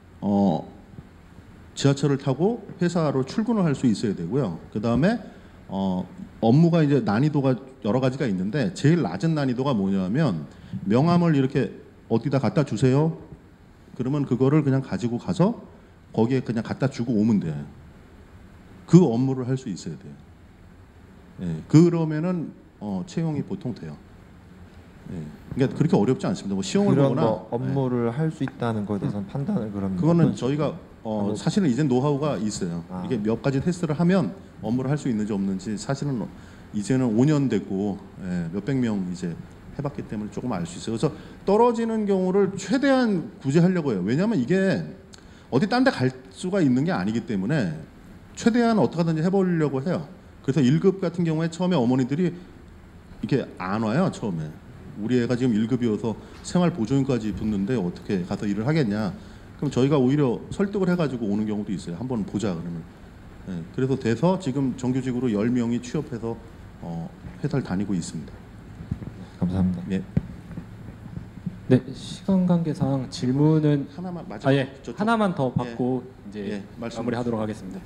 지하철을 타고 회사로 출근을 할 수 있어야 되고요. 그 다음에 업무가 이제 난이도가 여러 가지가 있는데 제일 낮은 난이도가 뭐냐면 명함을 이렇게 어디다 갖다 주세요. 그러면 그거를 그냥 가지고 가서 거기에 그냥 갖다 주고 오면 돼요. 그 업무를 할 수 있어야 돼요. 예, 그러면은 채용이 보통 돼요. 예, 그러니까 그렇게 어렵지 않습니다. 뭐 시험을 그런 보거나 뭐 업무를 할 수 있다는 것에 대해서는 판단을 그러면 그거는 저희가 사실은 이제 노하우가 있어요. 이게 몇 가지 테스트를 하면 업무를 할 수 있는지 없는지 사실은 이제는 5년 됐고 몇백 명 이제 해봤기 때문에 조금 알 수 있어요. 그래서 떨어지는 경우를 최대한 구제하려고 해요. 왜냐하면 이게 어디 딴 데 갈 수가 있는 게 아니기 때문에 최대한 어떻게 하든지 해보려고 해요. 그래서 1급 같은 경우에 처음에 어머니들이 이렇게 안 와요. 처음에 우리 애가 지금 1급이어서 생활보조인까지 붙는데 어떻게 가서 일을 하겠냐. 그럼 저희가 오히려 설득을 해가지고 오는 경우도 있어요. 한번 보자 그러면. 네, 그래서 돼서 지금 정규직으로 10명이 취업해서 회사를 다니고 있습니다. 감사합니다. 네. 네, 시간 관계상 질문은 하나만 마지막 하나만 더 받고 이제 마무리하도록 하겠습니다.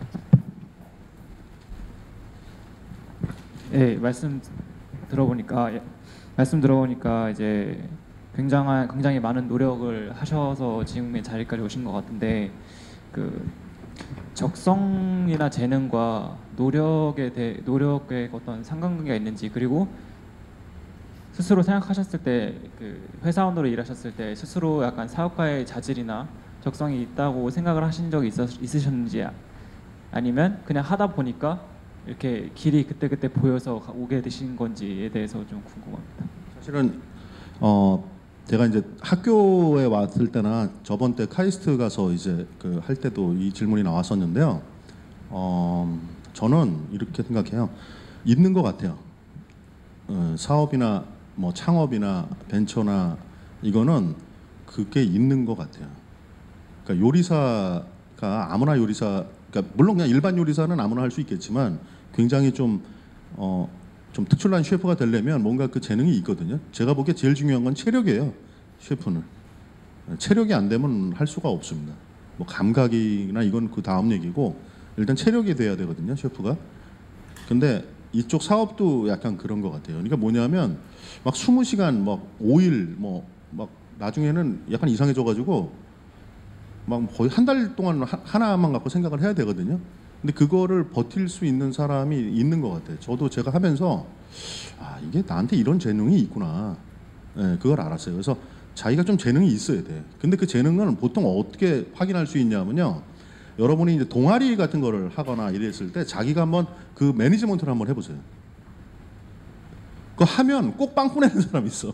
네, 말씀 들어보니까 이제 굉장히 많은 노력을 하셔서 지금의 자리까지 오신 것 같은데 그 적성이나 재능과 노력의 어떤 상관관계가 있는지, 그리고 스스로 생각하셨을 때 그 회사원으로 일하셨을 때 스스로 약간 사업가의 자질이나 적성이 있다고 생각을 하신 적이 있으셨는지, 아니면 그냥 하다 보니까 이렇게 길이 그때그때 보여서 오게 되신 건지에 대해서 좀 궁금합니다. 사실은 제가 이제 학교에 왔을 때나 저번 때 카이스트 가서 이제 그 할 때도 이 질문이 나왔었는데요. 저는 이렇게 생각해요. 있는 것 같아요. 사업이나 뭐 창업이나 벤처나 이거는 그게 있는 것 같아요. 그러니까 요리사가 아무나 그러니까 물론 그냥 일반 요리사는 아무나 할 수 있겠지만 굉장히 좀 특출난 셰프가 되려면 뭔가 그 재능이 있거든요. 제가 보기에 제일 중요한 건 체력이에요. 셰프는 체력이 안 되면 할 수가 없습니다. 뭐 감각이나 이건 그 다음 얘기고 일단 체력이 돼야 되거든요, 셰프가. 근데 이쪽 사업도 약간 그런 것 같아요. 그러니까 뭐냐면 막 20시간, 막 5일, 막 나중에는 약간 이상해져가지고 막 거의 한 달 동안 하나만 갖고 생각을 해야 되거든요. 근데 그거를 버틸 수 있는 사람이 있는 것 같아요. 저도 제가 하면서 이게 나한테 이런 재능이 있구나. 네, 그걸 알았어요. 그래서 자기가 좀 재능이 있어야 돼. 근데 그 재능은 보통 어떻게 확인할 수 있냐면요. 여러분이 이제 동아리 같은 거를 하거나 이랬을 때 자기가 한번 그 매니지먼트를 한번 해보세요. 그거 하면 꼭 빵꾸 내는 사람 있어.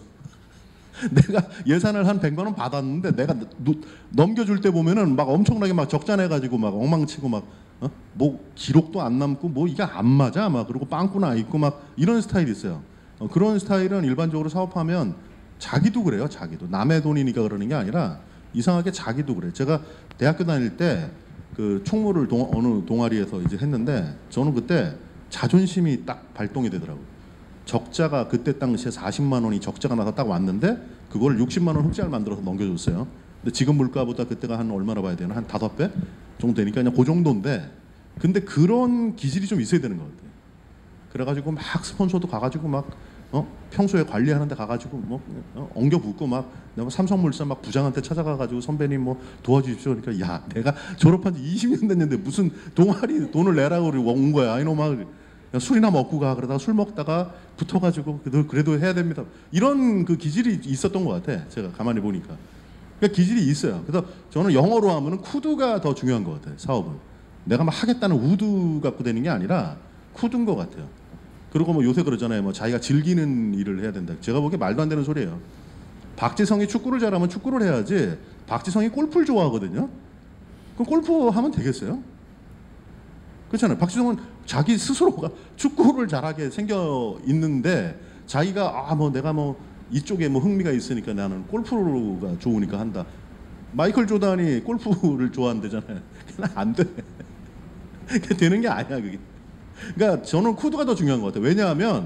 내가 예산을 한 100만 원 받았는데 내가 넘겨줄 때 보면은 막 엄청나게 막 적자내가지고 막 엉망치고 막 뭐 기록도 안 남고 뭐 이게 안 맞아 막 그리고 빵꾸 나 있고 막 이런 스타일이 있어요. 그런 스타일은 일반적으로 사업하면 자기도 그래요. 자기도 남의 돈이니까 그러는 게 아니라 이상하게 자기도 그래. 제가 대학교 다닐 때 그 총무를 어느 동아리에서 이제 했는데 저는 그때 자존심이 딱 발동이 되더라고요. 적자가 그때 당시에 40만 원이 적자가 나서 딱 왔는데 그걸 60만 원 흑자를 만들어서 넘겨줬어요. 근데 지금 물가보다 그때가 한 얼마나 봐야 되나? 한 5배 정도 되니까 그냥 그 정도인데 근데 그런 기질이 좀 있어야 되는 것 같아요. 그래가지고 막 스폰서도 가가지고 막 평소에 관리하는데 가가지고 뭐 엉겨 붙고 막 삼성물산 막 부장한테 찾아가가지고 선배님 뭐 도와주십시오. 그러니까 야 내가 졸업한 지 20년 됐는데 무슨 동아리 돈을 내라고 온 거야 이놈아. 술이나 먹고 가. 그러다가 술 먹다가 붙어가지고 그래도 해야 됩니다. 이런 그 기질이 있었던 것 같아. 제가 가만히 보니까. 그러니까 기질이 있어요. 그래서 저는 영어로 하면은 쿠드가 더 중요한 것 같아요. 사업은. 내가 막 하겠다는 우드 갖고 되는 게 아니라 쿠드인 것 같아요. 그리고 뭐 요새 그러잖아요. 뭐 자기가 즐기는 일을 해야 된다. 제가 보기에 말도 안 되는 소리예요. 박지성이 축구를 잘하면 축구를 해야지. 박지성이 골프를 좋아하거든요. 그럼 골프 하면 되겠어요? 그렇잖아요. 박지성은 자기 스스로가 축구를 잘하게 생겨 있는데 자기가 뭐 내가 뭐 이쪽에 뭐 흥미가 있으니까 나는 골프가 좋으니까 한다. 마이클 조단이 골프를 좋아한대잖아요. 그냥 안 돼. 되는 게 아니야 그게. 그러니까 저는 쿠드가 더 중요한 것 같아요. 왜냐하면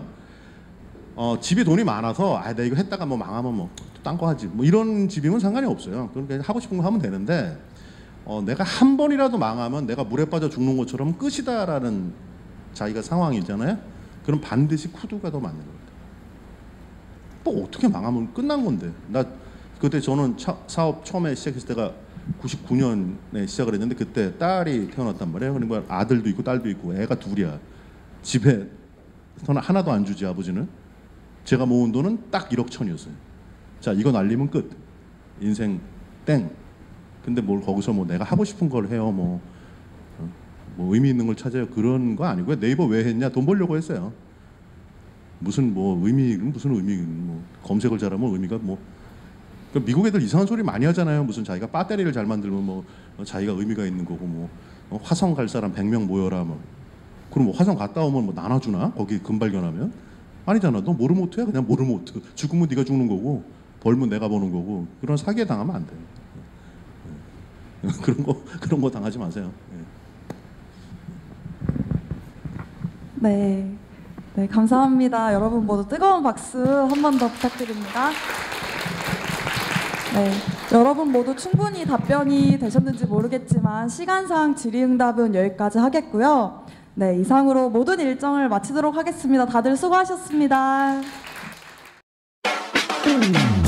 집에 돈이 많아서 내가 이거 했다가 뭐 망하면 뭐 딴 거 하지. 뭐 이런 집이면 상관이 없어요. 그러니까 하고 싶은 거 하면 되는데 내가 한 번이라도 망하면 내가 물에 빠져 죽는 것처럼 끝이다라는 자기가 상황이잖아요. 그럼 반드시 쿠드가 더 맞는 것 같아요. 뭐 어떻게 망하면 끝난 건데. 나 그때 저는 사업 처음에 시작했을 때가 99년에 시작을 했는데 그때 딸이 태어났단 말이에요. 그러니까 아들도 있고 딸도 있고 애가 둘이야. 집에 하나도 안 주지 아버지는. 제가 모은 돈은 딱 1억 1천이었어요. 자 이거 날리면 끝. 인생 땡. 근데 뭘 거기서 뭐 내가 하고 싶은 걸 해요. 뭐 의미 있는 걸 찾아요. 그런 거 아니고요. 네이버 왜 했냐? 돈 벌려고 했어요. 무슨 뭐 무슨 의미 뭐 검색을 잘하면 의미가 뭐 미국 애들 이상한 소리 많이 하잖아요. 무슨 자기가 배터리를 잘 만들면 뭐 자기가 의미가 있는 거고 뭐 화성 갈 사람 100명 모여라 뭐 그럼 뭐 화성 갔다 오면 뭐 나눠주나? 거기 금 발견하면 아니잖아. 너 모르모트야 그냥 모르모트. 죽으면 네가 죽는 거고 벌면 내가 버는 거고 그런 사기에 당하면 안 돼요. 그런 거 당하지 마세요. 네, 감사합니다. 여러분 모두 뜨거운 박수 한 번 더 부탁드립니다. 네, 여러분 모두 충분히 답변이 되셨는지 모르겠지만 시간상 질의응답은 여기까지 하겠고요. 네, 이상으로 모든 일정을 마치도록 하겠습니다. 다들 수고하셨습니다.